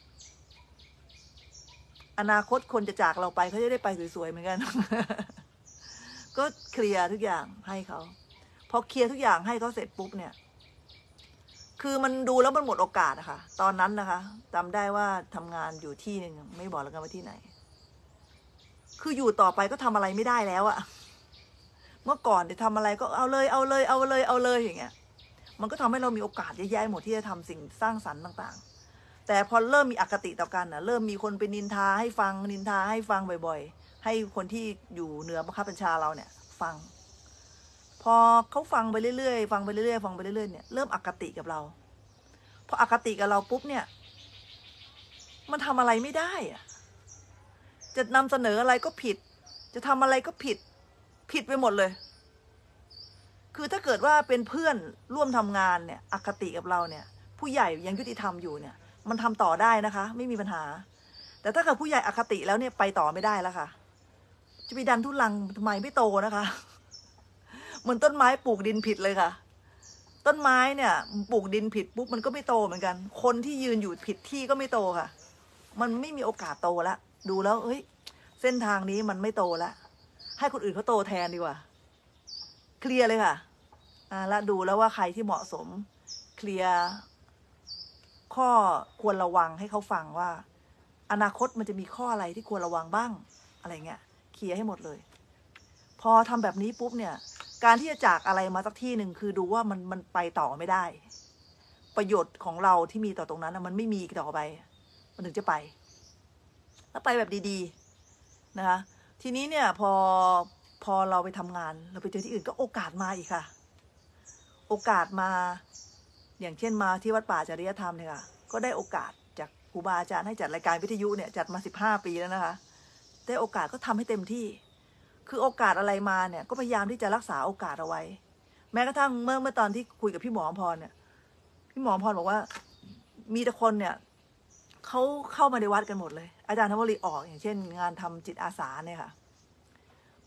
อนาคตคนจะจากเราไปเขาจะได้ไปสวยๆเหมือนกัน ก็เคลียร์ทุกอย่างให้เขาพอเคลียร์ทุกอย่างให้เขาเสร็จปุ๊บเนี่ยคือมันดูแล้วมันหมดโอกาสอะค่ะตอนนั้นนะคะจำได้ว่าทำงานอยู่ที่หนึ่งไม่บอกแล้วกันว่าที่ไหนคืออยู่ต่อไปก็ทำอะไรไม่ได้แล้วอะเมื่อก่อนเนี่ยทำอะไรก็เอาเลยเอาเลยเอาเลยเอาเลยอย่างเงี้ยมันก็ทำให้เรามีโอกาสเยอะแยะหมดที่จะทำสิ่งสร้างสรรค์ต่างๆแต่พอเริ่มมีอคติต่อกันนะเริ่มมีคนไปนินทาให้ฟังนินทาให้ฟังบ่อยๆให้คนที่อยู่เหนือบังคับบัญชาเราเนี่ยฟังพอเขาฟังไปเรื่อยๆฟังไปเรื่อยๆฟังไปเรื่อยๆเนี่ยเริ่มอคติกับเราพออคติกับเราปุ๊บเนี่ยมันทำอะไรไม่ได้อะจะนำเสนออะไรก็ผิดจะทำอะไรก็ผิดผิดไปหมดเลยคือถ้าเกิดว่าเป็นเพื่อนร่วมทำงานเนี่ยอคติกับเราเนี่ยผู้ใหญ่ยังยุติธรรมอยู่เนี่ยมันทำต่อได้นะคะไม่มีปัญหาแต่ถ้าเกิดผู้ใหญ่อคติแล้วเนี่ยไปต่อไม่ได้แล้วค่ะจะไปดันทุลังทำไมไม่โตนะคะเหมือนต้นไม้ปลูกดินผิดเลยค่ะต้นไม้เนี่ยปลูกดินผิดปุ๊บมันก็ไม่โตเหมือนกันคนที่ยืนอยู่ผิดที่ก็ไม่โตค่ะมันไม่มีโอกาสโตแล้วดูแล้วเฮ้ยเส้นทางนี้มันไม่โตแล้วให้คนอื่นเขาโตแทนดีกว่าเคลียร์เลยค่ะอ่าแล้วดูแล้วว่าใครที่เหมาะสมเคลียร์ข้อควรระวังให้เขาฟังว่าอนาคตมันจะมีข้ออะไรที่ควรระวังบ้างอะไรเงี้ยเคลียร์ให้หมดเลยพอทำแบบนี้ปุ๊บเนี่ยการที่จะจากอะไรมาสักที่หนึ่งคือดูว่ามันมันไปต่อไม่ได้ประโยชน์ของเราที่มีต่อตรงนั้นมันไม่มีต่อไปมันถึงจะไปแล้วไปแบบดีๆนะคะทีนี้เนี่ยพอพอเราไปทำงานเราไปเจอที่อื่นก็โอกาสมาอีกค่ะโอกาสมาอย่างเช่นมาที่วัดป่าจริยธรรมเนี่ยค่ะก็ได้โอกาสจากครูบาอาจารย์ให้จัดรายการวิทยุเนี่ยจัดมาสิบห้าปีแล้วนะคะได้โอกาสก็ทำให้เต็มที่คือโอกาสอะไรมาเนี่ยก็พยายามที่จะรักษาโอกาสเอาไว้แม้กระทั่งเมื่อเมื่อตอนที่คุยกับพี่หมอพรเนี่ยพี่หมอพรบอกว่ามีแต่คนเนี่ยเขาเข้ามาในวัดกันหมดเลยอาจารย์ธรรมรีออกอย่างเช่นงานทำจิตอาสาเนี่ยค่ะ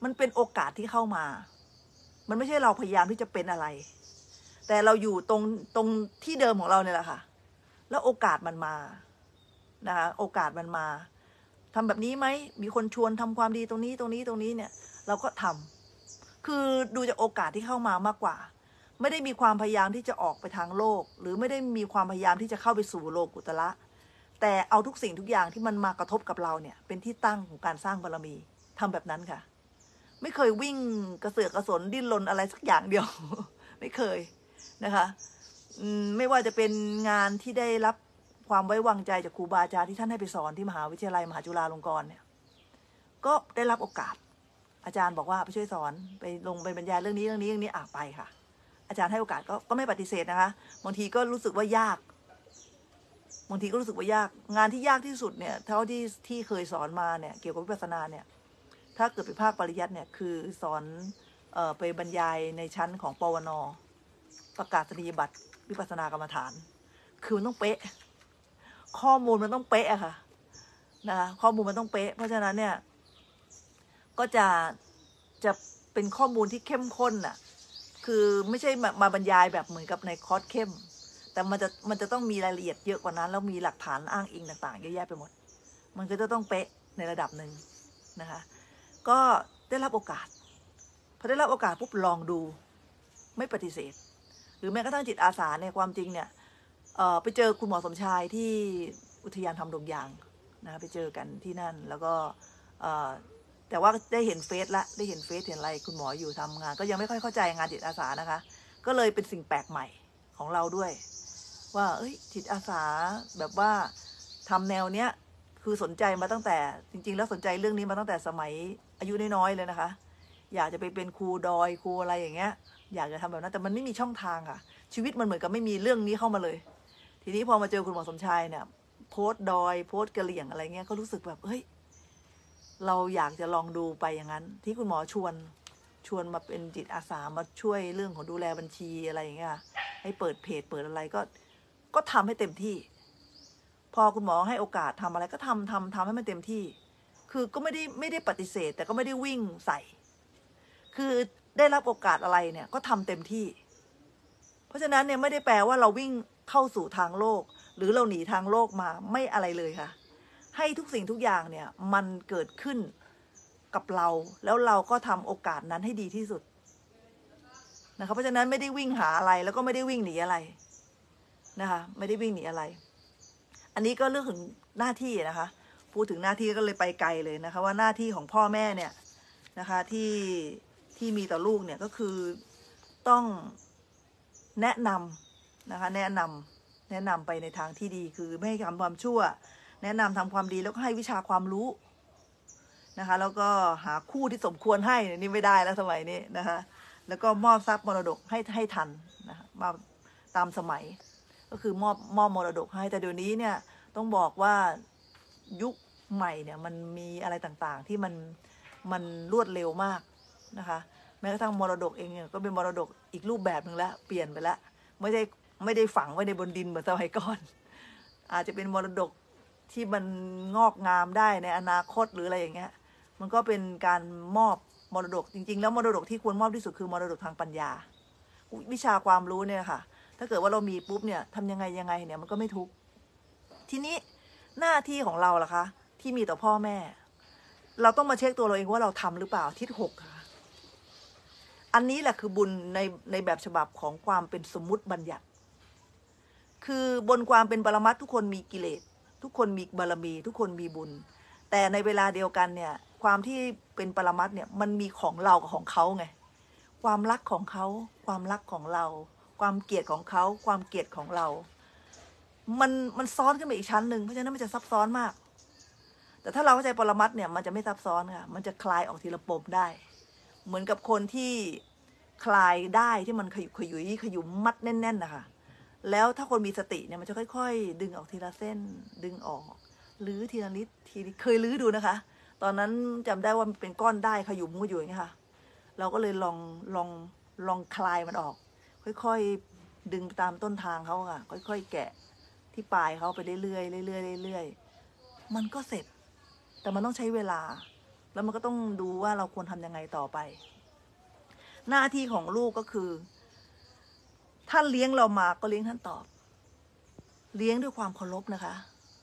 มันเป็นโอกาสที่เข้ามามันไม่ใช่เราพยายามที่จะเป็นอะไรแต่เราอยู่ตรงตรงที่เดิมของเราเนี่ยแหละค่ะแล้วโอกาสมันมานะคะโอกาสมันมาทำแบบนี้ไหมมีคนชวนทำความดีตรงนี้ตรงนี้ตรงนี้เนี่ยเราก็ทำคือดูจากโอกาสที่เข้ามามากกว่าไม่ได้มีความพยายามที่จะออกไปทางโลกหรือไม่ได้มีความพยายามที่จะเข้าไปสู่โลกุตระแต่เอาทุกสิ่งทุกอย่างที่มันมากระทบกับเราเนี่ยเป็นที่ตั้งของการสร้างบารมีทำแบบนั้นค่ะไม่เคยวิ่งกระเสือกกระสนดิ้นรนอะไรสักอย่างเดียว ไม่เคยนะคะไม่ว่าจะเป็นงานที่ได้รับความไว้วางใจจากครูบาอาจารย์ที่ท่านให้ไปสอนที่มหาวิทยาลัยมหาจุฬาลงกรณ์เนี่ยก็ได้รับโอกาสอาจารย์บอกว่าไปช่วยสอนไปลงไปบรรยายเรื่องนี้เรื่องนี้เรื่องนี้อ่ะไปค่ะอาจารย์ให้โอกาสก็ก็ไม่ปฏิเสธนะคะบางทีก็รู้สึกว่ายากบางทีก็รู้สึกว่ายากงานที่ยากที่สุดเนี่ยเท่าที่ที่เคยสอนมาเนี่ยเกี่ยวกับวิปัสสนาเนี่ยถ้าเกิดไปภาคปริยัติเนี่ยคือสอนเอ่อไปบรรยายในชั้นของปวนประกาศนียบัตรวิปัสสนากรรมฐานคือมันต้องเป๊ะข้อมูลมันต้องเป๊ะอะค่ะนะคะข้อมูลมันต้องเป๊ะเพราะฉะนั้นเนี่ยก็จะจะเป็นข้อมูลที่เข้มข้นอะคือไม่ใช่มามาบรรยายแบบเหมือนกับในคอร์สเข้มแต่มันจะมันจะต้องมีรายละเอียดเยอะกว่านั้นแล้วมีหลักฐานอ้างอิงต่างๆเยอะแยะไปหมดมันก็จะต้องเป๊ะในระดับหนึ่งนะคะก็ได้รับโอกาสพอได้รับโอกาสปุ๊บลองดูไม่ปฏิเสธหรือแม้กระทั่งจิตอาสาเนี่ยความจริงเนี่ยเอ่อไปเจอคุณหมอสมชายที่อุทยานธรรมดงยางนะไปเจอกันที่นั่นแล้วก็เอ่อแต่ว่าได้เห็นเฟซละได้เห็นเฟซเห็นอะไรคุณหมออยู่ทำงานก็ยังไม่ค่อยเข้าใจงานจิตอาสานะคะก็เลยเป็นสิ่งแปลกใหม่ของเราด้วยว่าเอ้ยจิตอาสาแบบว่าทำแนวเนี้ยคือสนใจมาตั้งแต่จริงๆแล้วสนใจเรื่องนี้มาตั้งแต่สมัยอายุน้อยๆเลยนะคะอยากจะไปเป็นครูดอยครูอะไรอย่างเงี้ยอยากจะทำแบบนั้นแต่มันไม่มีช่องทางค่ะชีวิตมันเหมือนกับไม่มีเรื่องนี้เข้ามาเลยทีนี้พอมาเจอคุณหมอสมชายเนี่ยโพสต์ดอยโพสต์กะเหรี่ยงอะไรเงี้ยก็รู้สึกแบบเฮ้ยเราอยากจะลองดูไปอย่างนั้นที่คุณหมอชวนชวนมาเป็นจิตอาสามาช่วยเรื่องของดูแลบัญชีอะไรอย่างเงี้ยให้เปิดเพจเปิดอะไรก็ก็ทำให้เต็มที่พอคุณหมอให้โอกาสทำอะไรก็ทำทำทำให้มันเต็มที่คือก็ไม่ได้ไม่ได้ปฏิเสธแต่ก็ไม่ได้วิ่งใส่คือได้รับโอกาสอะไรเนี่ยก็ทำเต็มที่เพราะฉะนั้นเนี่ยไม่ได้แปลว่าเราวิ่งเข้าสู่ทางโลกหรือเราหนีทางโลกมาไม่อะไรเลยค่ะให้ทุกสิ่งทุกอย่างเนี่ยมันเกิดขึ้นกับเราแล้วเราก็ทำโอกาสนั้นให้ดีที่สุดนะคะเพราะฉะนั้นไม่ได้วิ่งหาอะไรแล้วก็ไม่ได้วิ่งหนีอะไรนะคะไม่ได้วิ่งหนีอะไรอันนี้ก็เรื่องถึงหน้าที่นะคะพูดถึงหน้าที่ก็เลยไปไกลเลยนะคะว่าหน้าที่ของพ่อแม่เนี่ยนะคะที่ที่มีต่อลูกเนี่ยก็คือต้องแนะนำนะคะแนะนำแนะนำไปในทางที่ดีคือไม่ให้ทำความชั่วแนะนำทำความดีแล้วก็ให้วิชาความรู้นะคะแล้วก็หาคู่ที่สมควรให้นี่ไม่ได้แล้วสมัยนี้นะคะแล้วก็มอบทรัพย์มรดกให้ให้ทันนะคะมาตามสมัยก็คือมอบมอบมรดกให้แต่เดี๋ยวนี้เนี่ยต้องบอกว่ายุคใหม่เนี่ยมันมีอะไรต่างๆที่มันมันรวดเร็วมากนะคะแม้กระทั่งมรดกเองเนี่ยก็เป็นมรดกอีกรูปแบบหนึ่งแล้วเปลี่ยนไปแล้วไม่ได้ไม่ได้ฝังไว้ในบนดินเหมือนสมัยก่อนอาจจะเป็นมรดกที่มันงอกงามได้ในอนาคตหรืออะไรอย่างเงี้ยมันก็เป็นการมอบมรดกจริงๆแล้วมรดกที่ควรมอบที่สุดคือมรดกทางปัญญาวิชาความรู้เนี่ยค่ะถ้าเกิดว่าเรามีปุ๊บเนี่ยทำยังไงยังไงเนี่ยมันก็ไม่ทุกข์ทีนี้หน้าที่ของเราล่ะคะที่มีต่อพ่อแม่เราต้องมาเช็คตัวเราเองว่าเราทำหรือเปล่าทิศหกค่ะอันนี้แหละคือบุญในในแบบฉบับของความเป็นสมมุติบัญญัติคือบนความเป็นปรมัตถ์ทุกคนมีกิเลสทุกคนมีบารมีทุกคนมีบุญแต่ในเวลาเดียวกันเนี่ยความที่เป็นปรมัตถ์เนี่ยมันมีของเรากับของเขาไงความรักของเขาความรักของเราความเกลียดของเขาความเกลียดของเรามันมันซ้อนขึ้นไปอีกชั้นหนึ่งเพราะฉะนั้นมันจะซับซ้อนมากแต่ถ้าเราเข้าใจปรมัตถ์เนี่ยมันจะไม่ซับซ้อนค่ะมันจะคลายออกทีละปมได้เหมือนกับคนที่คลายได้ที่มันขยุกขยุยขยุมมัดแน่นๆนะคะแล้วถ้าคนมีสติเนี่ยมันจะค่อยๆดึงออกทีละเส้นดึงออกลื้อทีละนิดทีเคยลื้อดูนะคะตอนนั้นจำได้ว่ามันเป็นก้อนได้ขยุมก็อยู่อย่างนี้ค่ะเราก็เลยลองลองลองคลายมันออกค่อยๆดึงตามต้นทางเขาค่ะค่อยๆแกะที่ปลายเขาไปเรื่อยๆเรื่อยๆเรื่อยๆมันก็เสร็จแต่มันต้องใช้เวลาแล้วมันก็ต้องดูว่าเราควรทำยังไงต่อไปหน้าที่ของลูกก็คือท่านเลี้ยงเรามาก็เลี้ยงท่านตอบเลี้ยงด้วยความเคารพนะคะ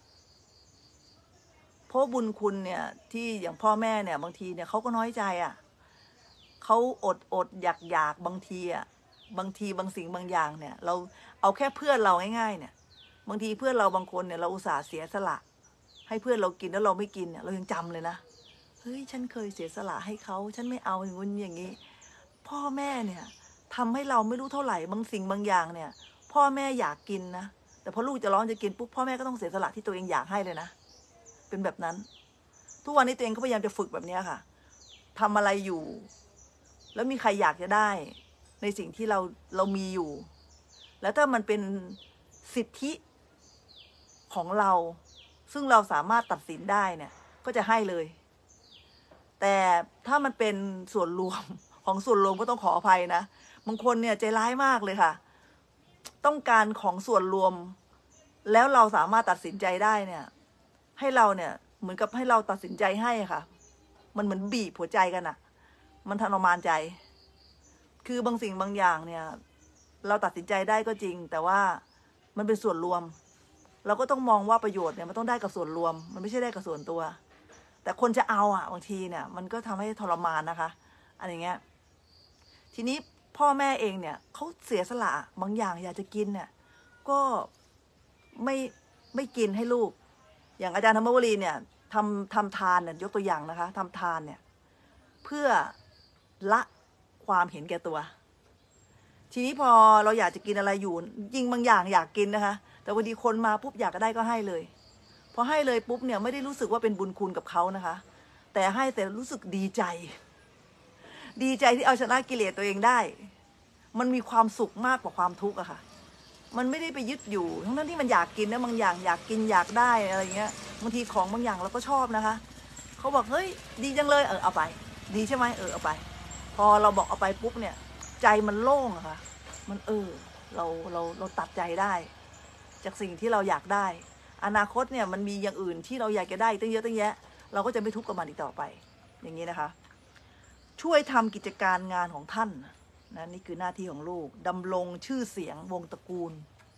เพราะบุญคุณเนี่ยที่อย่างพ่อแม่เนี่ยบางทีเนี่ยเขาก็น้อยใจอ่ะเขาอดอดอยากอยากบางทีอ่ะบางทีบางสิ่งบางอย่างเนี่ยเราเอาแค่เพื่อนเราง่ายๆเนี่ยบางทีเพื่อนเราบางคนเนี่ยเราอุตส่าห์เสียสละให้เพื่อนเรากินแล้วเราไม่กินเนี่ยเรายังจำเลยนะเฮ้ยฉันเคยเสียสละให้เขาฉันไม่เอาอย่างนี้อย่างนี้พ่อแม่เนี่ยทำให้เราไม่รู้เท่าไหร่บางสิ่งบางอย่างเนี่ยพ่อแม่อยากกินนะแต่พอลูกจะร้องจะกินปุ๊บพ่อแม่ก็ต้องเสียสละที่ตัวเองอยากให้เลยนะเป็นแบบนั้นทุกวันนี้ตัวเองก็พยายามจะฝึกแบบนี้ค่ะทำอะไรอยู่แล้วมีใครอยากจะได้ในสิ่งที่เราเรามีอยู่แล้วถ้ามันเป็นสิทธิของเราซึ่งเราสามารถตัดสินได้เนี่ยก็จะให้เลยแต่ถ้ามันเป็นส่วนรวมของส่วนรวมก็ต้องขออภัยนะบางคนเนี่ยใจร้ายมากเลยค่ะต้องการของส่วนรวมแล้วเราสามารถตัดสินใจได้เนี่ยให้เราเนี่ยเหมือนกับให้เราตัดสินใจให้ค่ะมันเหมือนบีบหัวใจกันอะมันทรมานใจคือบางสิ่งบางอย่างเนี่ยเราตัดสินใจได้ก็จริงแต่ว่ามันเป็นส่วนรวมเราก็ต้องมองว่าประโยชน์เนี่ยมันต้องได้กับส่วนรวมมันไม่ใช่ได้กับส่วนตัวแต่คนจะเอาอ่ะบางทีเนี่ยมันก็ทำให้ทรมานนะคะอะไรเงี้ยทีนี้พ่อแม่เองเนี่ยเขาเสียสละบางอย่างอยากจะกินเนี่ยก็ไม่ไม่กินให้ลูกอย่างอาจารย์ธรรมวรีเนี่ยทำทำทานเนี่ยยกตัวอย่างนะคะทำทานเนี่ยเพื่อละความเห็นแก่ตัวทีนี้พอเราอยากจะกินอะไรอยู่ยิ่งบางอย่างอยากกินนะคะแต่พอดีคนมาปุ๊บอยากได้ก็ให้เลยพอให้เลยปุ๊บเนี่ยไม่ได้รู้สึกว่าเป็นบุญคุณกับเขานะคะแต่ให้แต่รู้สึกดีใจดีใจที่เอาชนะกิเลสตัวเองได้มันมีความสุขมากกว่าความทุกข์อะค่ะมันไม่ได้ไปยึดอยู่ทั้งนั้นที่มันอยากกินนะบางอย่างอยากกินอยากได้อะไรเงี้ยบางทีของบางอย่างเราก็ชอบนะคะเขาบอกเฮ้ยดีจังเลยเออเอาไปดีใช่ไหมเออเอาไปพอเราบอกเอาไปปุ๊บเนี่ยใจมันโล่งอะค่ะมันเออเราเราเราตัดใจได้จากสิ่งที่เราอยากได้อนาคตเนี่ยมันมีอย่างอื่นที่เราอยากจะได้ตั้งเยอะตั้งแยะเราก็จะไม่ทุกข์กับมันอีกต่อไปอย่างนี้นะคะช่วยทำกิจการงานของท่านนะนี่คือหน้าที่ของลูกดำรงชื่อเสียงวงตระกูล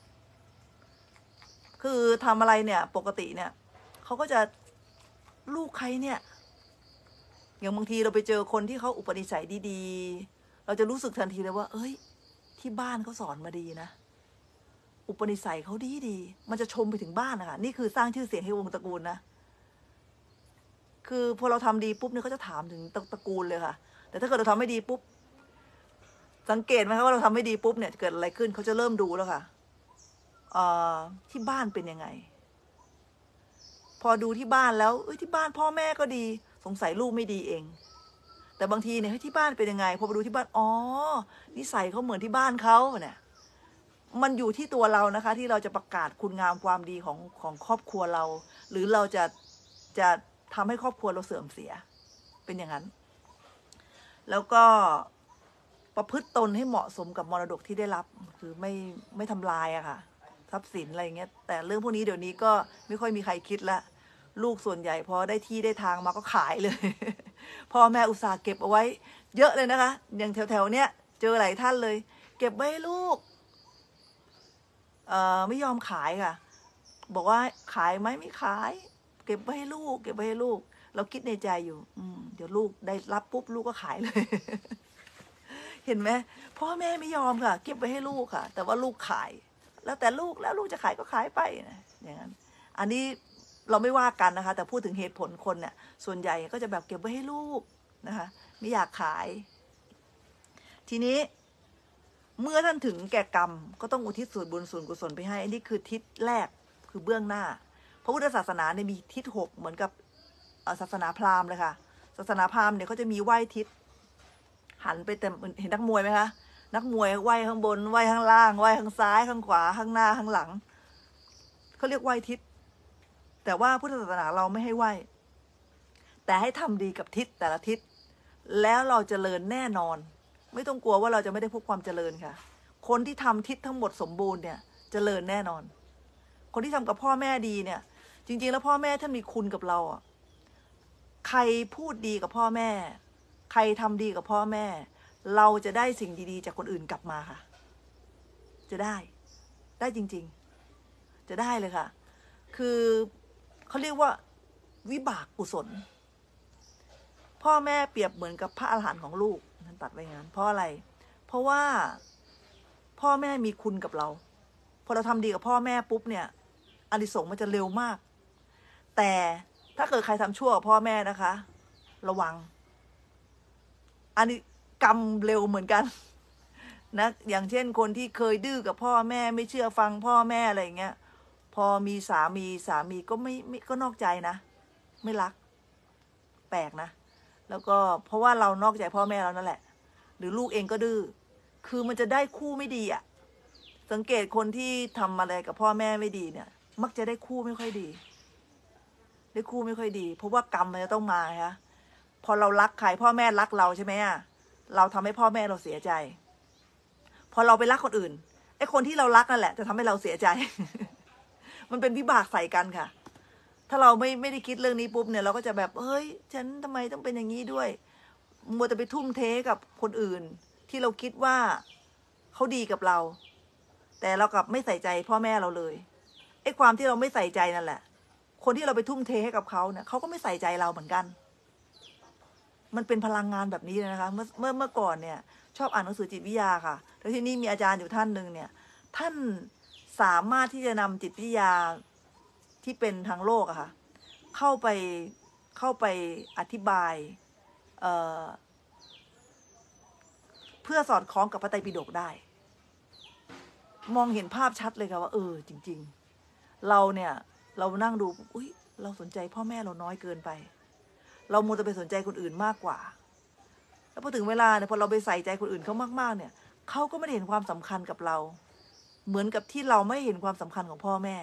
คือทำอะไรเนี่ยปกติเนี่ยเขาก็จะลูกใครเนี่ยอย่างบางทีเราไปเจอคนที่เขาอุปนิสัยดีๆเราจะรู้สึกทันทีเลยว่าเอ้ยที่บ้านเขาสอนมาดีนะอุปนิสัยเขาดีดีมันจะชมไปถึงบ้านนะคะนี่คือสร้างชื่อเสียงให้วงตระกูลนะคือพอเราทำดีปุ๊บเนี่ยเขาจะถามถึงตระกูลเลยค่ะแต่ถ้าเกิดเราทำไม่ดีปุ๊บสังเกตไหมคะว่าเราทำไม่ดีปุ๊บเนี่ยเกิดอะไรขึ้นเขาจะเริ่มดูแล้วค่ะที่บ้านเป็นยังไงพอดูที่บ้านแล้วเอ้ยที่บ้านพ่อแม่ก็ดีสงสัยลูกไม่ดีเองแต่บางทีเนี่ยที่บ้านเป็นยังไงพอไปดูที่บ้านอ๋อนิสัยเขาเหมือนที่บ้านเขาเนี่ยมันอยู่ที่ตัวเรานะคะที่เราจะประกาศคุณงามความดีของของครอบครัวเราหรือเราจะจะทำให้ครอบครัวเราเสื่อมเสียเป็นอย่างนั้นแล้วก็ประพฤติตนให้เหมาะสมกับมรดกที่ได้รับคือไม่ไม่ทำลายอะค่ะทรัพย์สินอะไรเงี้ยแต่เรื่องพวกนี้เดี๋ยวนี้ก็ไม่ค่อยมีใครคิดละลูกส่วนใหญ่พอได้ที่ได้ทางมาก็ขายเลย พ่อแม่อุตส่าห์เก็บเอาไว้เยอะเลยนะคะอย่างแถวๆเนี้ยเจอหลายท่านเลยเก็บไว้ให้ลูกเอ่อไม่ยอมขายค่ะบอกว่าขายไหมไม่ขายเก็บไว้ให้ลูกเก็บไว้ให้ลูกเราคิดในใจอยู่อืมเดี๋ยวลูกได้รับปุ๊บลูกก็ขายเลย เห็นไหมพ่อแม่ไม่ยอมค่ะเก็บไว้ให้ลูกค่ะแต่ว่าลูกขายแล้วแต่ลูกแล้วลูกจะขายก็ขายไปนะอย่างนั้นอันนี้เราไม่ว่ากันนะคะแต่พูดถึงเหตุผลคนเนี่ยส่วนใหญ่ก็จะแบบเก็บไว้ให้ลูกนะคะไม่อยากขายทีนี้เมื่อท่านถึงแก่กรรมก็ต้องอุทิศส่วนบุญส่วนกุศลไปให้อันนี้คือทิศแรกคือเบื้องหน้าพระพุทธศาสนาเนี่ยมีทิศหกเหมือนกับศาสนาพราหมณ์เลยค่ะศาสนาพราหมณ์เนี่ยเขาจะมีไหว้ทิศหันไปแต่เห็นนักมวยไหมคะนักมวยไหว้ข้างบนไหว้ข้างล่างไหว้ข้างซ้ายข้างขวาข้างหน้าข้างหลังเขาเรียกไหว้ทิศแต่ว่าพุทธศาสนาเราไม่ให้ไหว้แต่ให้ทำดีกับทิศแต่ละทิศแล้วเราเจริญแน่นอนไม่ต้องกลัวว่าเราจะไม่ได้พบความเจริญค่ะคนที่ทำทิศทั้งหมดสมบูรณ์เนี่ยเจริญแน่นอนคนที่ทำกับพ่อแม่ดีเนี่ยจริงๆแล้วพ่อแม่ท่านมีคุณกับเราอ่ะใครพูดดีกับพ่อแม่ใครทำดีกับพ่อแม่เราจะได้สิ่งดีๆจากคนอื่นกลับมาค่ะจะได้ได้จริงๆจะได้เลยค่ะคือเขาเรียกว่าวิบากกุศลพ่อแม่เปรียบเหมือนกับพระอรหันต์ของลูกนั่นตัดไว้งั้นเพราะอะไรเพราะว่าพ่อแม่มีคุณกับเราพอเราทำดีกับพ่อแม่ปุ๊บเนี่ยอานิสงส์มันจะเร็วมากแต่ถ้าเกิดใครทำชั่วกับพ่อแม่นะคะระวังอันนี้กรรมเร็วเหมือนกันนะอย่างเช่นคนที่เคยดื้อกับพ่อแม่ไม่เชื่อฟังพ่อแม่อะไรอย่างเงี้ยพอมีสามีสามีก็ไม่ไม่ก็นอกใจนะไม่รักแปลกนะแล้วก็เพราะว่าเรานอกใจพ่อแม่เรานั่นแหละหรือลูกเองก็ดื้อคือมันจะได้คู่ไม่ดีอ่ะสังเกตคนที่ทำอะไรกับพ่อแม่ไม่ดีเนี่ยมักจะได้คู่ไม่ค่อยดีได้คู่ไม่ค่อยดีเพราะว่ากรรมมันจะต้องมาค่ะพอเรารักใครพ่อแม่รักเราใช่ไหมอ่ะเราทำให้พ่อแม่เราเสียใจพอเราไปรักคนอื่นไอ้คนที่เรารักนั่นแหละจะทำให้เราเสียใจ มันเป็นวิบากใส่กันค่ะถ้าเราไม่ไม่ได้คิดเรื่องนี้ปุ๊บเนี่ยเราก็จะแบบเฮ้ยฉันทำไมต้องเป็นอย่างนี้ด้วยมัวแต่ไปทุ่มเทกับคนอื่นที่เราคิดว่าเขาดีกับเราแต่เรากลับไม่ใส่ใจพ่อแม่เราเลยไอ้ความที่เราไม่ใส่ใจนั่นแหละคนที่เราไปทุ่มเทให้กับเขาเนี่ยเขาก็ไม่ใส่ใจเราเหมือนกันมันเป็นพลังงานแบบนี้เลยนะคะเมื่อเมื่อเมื่อก่อนเนี่ยชอบอ่านหนังสือจิตวิทยาค่ะแล้วที่นี่มีอาจารย์อยู่ท่านหนึ่งเนี่ยท่านสามารถที่จะนำจิตวิทยาที่เป็นทางโลกอะค่ะเข้าไปเข้าไปอธิบายเอ่อเพื่อสอดคล้องกับพระไตรปิฎกได้มองเห็นภาพชัดเลยค่ะว่าเออจริงๆเราเนี่ยเรานั่งดูอุ้ยเราสนใจพ่อแม่เราน้อยเกินไปเรามัวแต่ไปสนใจคนอื่นมากกว่าแล้วพอถึงเวลาเนี่ยพอเราไปใส่ใจคนอื่นเขามากๆเนี่ยเขาก็ไม่ได้เห็นความสำคัญกับเราเหมือนกับที่เราไม่เห็นความสำคัญของพ่อแม่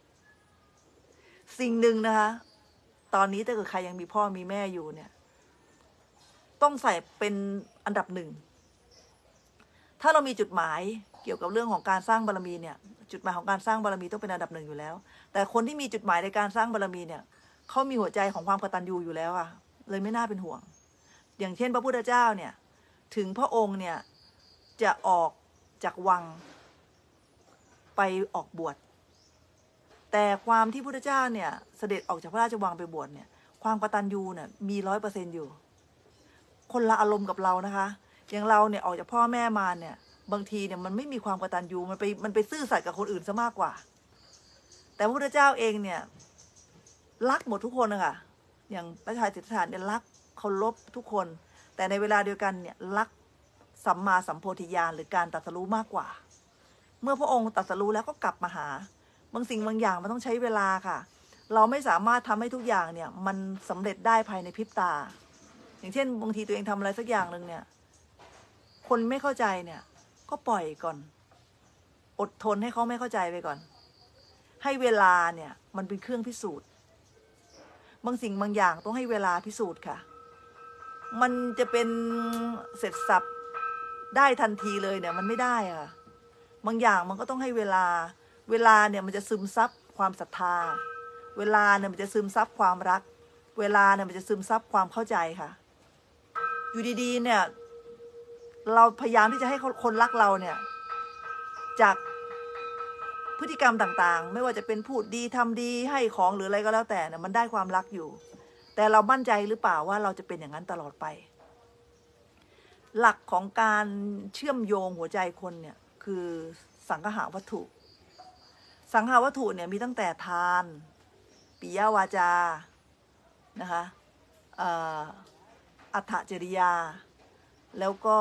สิ่งหนึ่งนะคะตอนนี้ถ้าเกิดใครยังมีพ่อมีแม่อยู่เนี่ยต้องใส่เป็นอันดับหนึ่งถ้าเรามีจุดหมายเกี่ยวกับเรื่องของการสร้างบารมีเนี่ยจุดหมายของการสร้างบารมีต้องเป็นอันดับหนึ่งอยู่แล้วแต่คนที่มีจุดหมายในการสร้างบารมีเนี่ยเขามีหัวใจของความกตัญญูอยู่แล้วอะเลยไม่น่าเป็นห่วงอย่างเช่นพระพุทธเจ้าเนี่ยถึงพระองค์เนี่ยจะออกจากวังไปออกบวชแต่ความที่พระพุทธเจ้าเนี่ยเสด็จออกจากพระราชวังไปบวชเนี่ยความกตัญญูเนี่ยมีร้อยเปอร์เซ็นต์อยู่คนละอารมณ์กับเรานะคะอย่างเราเนี่ยออกจากพ่อแม่มาเนี่ยบางทีเนี่ยมันไม่มีความกตัญญูมันไปมันไปซื่อสัตย์กับคนอื่นซะมากกว่าแต่พระพุทธเจ้าเองเนี่ยรักหมดทุกคนนะคะอย่างพระชายสิทธัตถะเนี่ยรักเคารพทุกคนแต่ในเวลาเดียวกันเนี่ยรักสัมมาสัมโพธิญาณหรือการตรัสรู้มากกว่าเมื่อพระองค์ตรัสรู้แล้วก็กลับมาหาบางสิ่งบางอย่างมันต้องใช้เวลาค่ะเราไม่สามารถทำให้ทุกอย่างเนี่ยมันสำเร็จได้ภายในพริบตาอย่างเช่นบางทีตัวเองทำอะไรสักอย่างหนึ่งเนี่ยคนไม่เข้าใจเนี่ยก็ปล่อยก่อนอดทนให้เขาไม่เข้าใจไปก่อนให้เวลาเนี่ยมันเป็นเครื่องพิสูจน์บางสิ่งบางอย่างต้องให้เวลาพิสูจน์ค่ะมันจะเป็นเสร็จสับได้ทันทีเลยเนี่ยมันไม่ได้อะบางอย่างมันก็ต้องให้เวลาเวลาเนี่ยมันจะซึมซับความศรัทธาเวลาเนี่ยมันจะซึมซับความรักเวลาเนี่ยมันจะซึมซับความเข้าใจค่ะอยู่ดีๆเนี่ยเราพยายามที่จะให้คนรักเราเนี่ยจากพฤติกรรมต่างๆไม่ว่าจะเป็นพูดดีทำดีให้ของหรืออะไรก็แล้วแต่เนี่ยมันได้ความรักอยู่แต่เรามั่นใจหรือเปล่าว่าเราจะเป็นอย่างนั้นตลอดไปหลักของการเชื่อมโยงหัวใจคนเนี่ยคือสังฆะวัตถุสังฆะวัตถุเนี่ยมีตั้งแต่ทานปิยวาจานะคะอัฏฐจริยาแล้วก็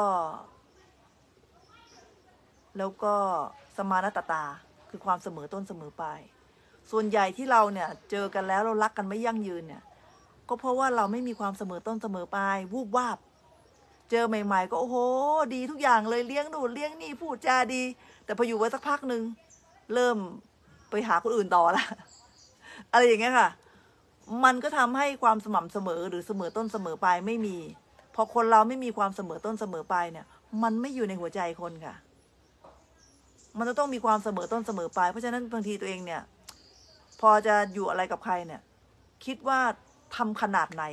แล้วก็สมานตตาคือความเสมอต้นเสมอปลายส่วนใหญ่ที่เราเนี่ยเจอกันแล้วเรารักกันไม่ยั่งยืนเนี่ยก็เพราะว่าเราไม่มีความเสมอต้นเสมอปลายวูบวาบเจอใหม่ๆก็โอ้โหดีทุกอย่างเลยเลี้ยงนู่นเลี้ยงนี่พูดจาดีแต่พออยู่ไว้สักพักหนึ่งเริ่มไปหาคนอื่นต่อละอะไรอย่างเงี้ยค่ะมันก็ทำให้ความสม่ำเสมอหรือเสมอต้นเสมอปลายไม่มีพอคนเราไม่มีความเสมอต้นเสมอปลายเนี่ยมันไม่อยู่ในหัวใจคนค่ะมันจะต้องมีความเสมอต้นเสมอปลายเพราะฉะนั้นบางทีตัวเองเนี่ยพอจะอยู่อะไรกับใครเนี่ยคิดว่าทำขนาดไหน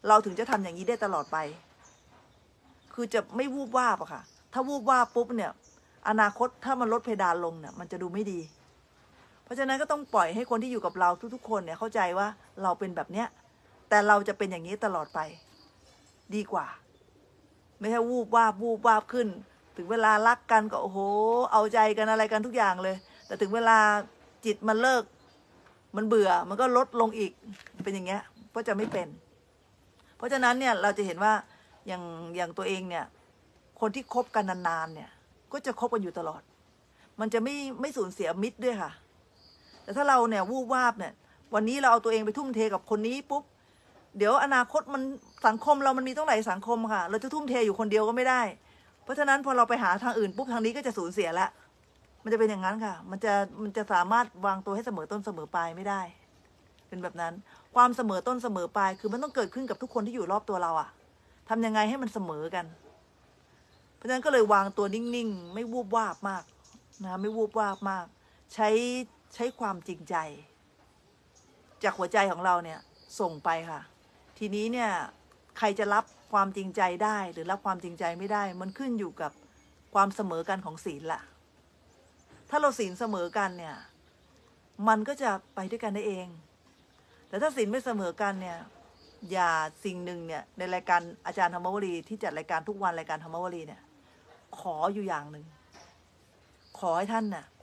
เราถึงจะทำอย่างนี้ได้ตลอดไปคือจะไม่วูบวาบอะค่ะถ้าวูบวาบปุ๊บเนี่ยอนาคตถ้ามันลดเพดานลงเนี่ยมันจะดูไม่ดีเพราะฉะนั้นก็ต้องปล่อยให้คนที่อยู่กับเราทุกๆคนเนี่ยเข้าใจว่าเราเป็นแบบเนี้ยแต่เราจะเป็นอย่างนี้ตลอดไปดีกว่าไม่ใช่วูบวาบวูบวาบขึ้นถึงเวลารักกันก็โอ้โหเอาใจกันอะไรกันทุกอย่างเลยแต่ถึงเวลาจิตมันเลิกมันเบื่อมันก็ลดลงอีกเป็นอย่างเงี้ยก็จะไม่เป็นเพราะฉะนั้นเนี่ยเราจะเห็นว่าอย่างอย่างตัวเองเนี่ยคนที่คบกันนานๆเนี่ยก็จะคบกันอยู่ตลอดมันจะไม่ไม่สูญเสียมิตรด้วยค่ะแต่ถ้าเราเนี่ยวูบวาบเนี่ยวันนี้เราเอาตัวเองไปทุ่มเทกับคนนี้ปุ๊บเดี๋ยวอนาคตมันสังคมเรามันมีต้องหลายสังคมค่ะเราจะทุ่มเทอยู่คนเดียวก็ไม่ได้เพราะฉะนั้นพอเราไปหาทางอื่นปุ๊บทางนี้ก็จะสูญเสียละมันจะเป็นอย่างนั้นค่ะมันจะมันจะสามารถวางตัวให้เสมอต้นเสมอปลายไม่ได้เป็นแบบนั้นความเสมอต้นเสมอปลายคือมันต้องเกิดขึ้นกับทุกคนที่อยู่รอบตัวเราอะทำยังไงให้มันเสมอกันเพราะฉะนั้นก็เลยวางตัวนิ่งๆไม่วูบวาบมากนะไม่วูบวาบมากใช้ใช้ความจริงใจจากหัวใจของเราเนี่ยส่งไปค่ะทีนี้เนี่ยใครจะรับความจริงใจได้หรือรับความจริงใจไม่ได้มันขึ้นอยู่กับความเสมอกันของศีลล่ะถ้าเราศีลเสมอกันเนี่ยมันก็จะไปด้วยกันได้เองแต่ถ้าศีลไม่เสมอกันเนี่ยอย่าสิ่งหนึ่งเนี่ยในรายการอาจารย์ธรรมวลีที่จัดรายการทุกวันรายการธรรมวลีเนี่ยขออยู่อย่างหนึ่งขอให้ท่านน่ะ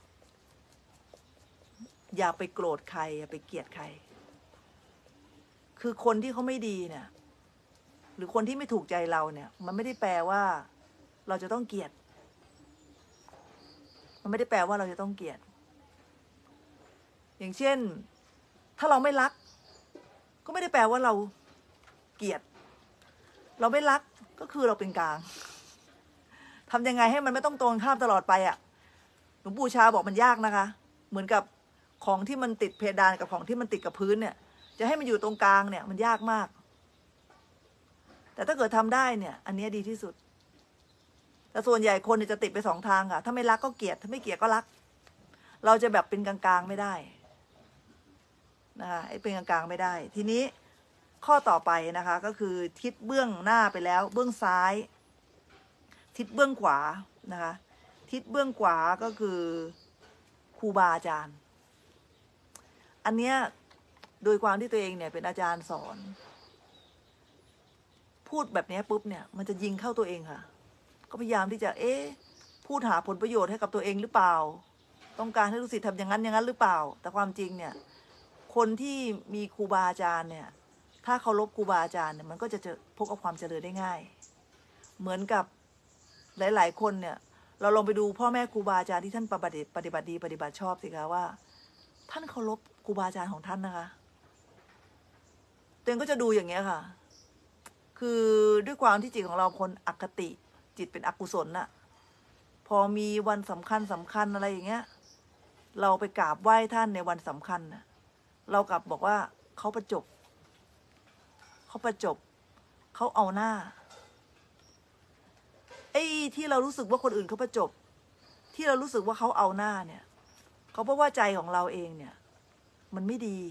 อย่าไปโกรธใครอย่าไปเกลียดใครคือคนที่เขาไม่ดีเนี่ยหรือคนที่ไม่ถูกใจเราเนี่ยมันไม่ได้แปลว่าเราจะต้องเกลียดมันไม่ได้แปลว่าเราจะต้องเกลียดอย่างเช่นถ้าเราไม่รักก็ไม่ได้แปลว่าเราเกลียดเราไม่รักก็คือเราเป็นกลางทำยังไงให้มันไม่ต้องตรงข้ามตลอดไปอ่ะหลวงปู่ชาบอกมันยากนะคะเหมือนกับของที่มันติดเพดานกับของที่มันติดกับพื้นเนี่ยจะให้มันอยู่ตรงกลางเนี่ยมันยากมากแต่ถ้าเกิดทำได้เนี่ยอันนี้ดีที่สุดแต่ส่วนใหญ่คนจะติดไปสองทางค่ะถ้าไม่รักก็เกลียดถ้าไม่เกลียดก็รักเราจะแบบเป็นกลางๆไม่ได้นะคะไอ้เป็นกลางๆไม่ได้ทีนี้ข้อต่อไปนะคะก็คือทิศเบื้องหน้าไปแล้วเบื้องซ้ายทิศเบื้องขวานะคะทิศเบื้องขวาก็คือครูบาอาจารย์อันเนี้ยโดยความที่ตัวเองเนี่ยเป็นอาจารย์สอนพูดแบบนี้ปุ๊บเนี่ยมันจะยิงเข้าตัวเองค่ะก็พยายามที่จะเอ๊ะพูดหาผลประโยชน์ให้กับตัวเองหรือเปล่าต้องการให้ลูกศิษย์ทำอย่างนั้นอย่างนั้นหรือเปล่าแต่ความจริงเนี่ยคนที่มีครูบาอาจารย์เนี่ยถ้าเคารพครูบาอาจารย์เนี่ยมันก็จะเจอพบกับความเจริญได้ง่ายเหมือนกับหลายๆคนเนี่ยเราลองไปดูพ่อแม่ครูบาอาจารย์ที่ท่านปฏิบัติปฏิบัติดีปฏิบัติชอบสิคะว่าท่านเคารพครูบาอาจารย์ของท่านนะคะตัวเองก็จะดูอย่างเงี้ยค่ะคือด้วยความที่จิตของเราคนอคติจิตเป็นอกุศลน่ะพอมีวันสำคัญสำคัญอะไรอย่างเงี้ยเราไปกราบไหว้ท่านในวันสำคัญน่ะเรากลับบอกว่าเขาประจบเขาประจบเขาเอาหน้าไอ้ที่เรารู้สึกว่าคนอื่นเขาประจบที่เรารู้สึกว่าเขาเอาหน้าเนี่ยเขาเพราะว่าใจของเราเองเนี่ยมันไม่ดี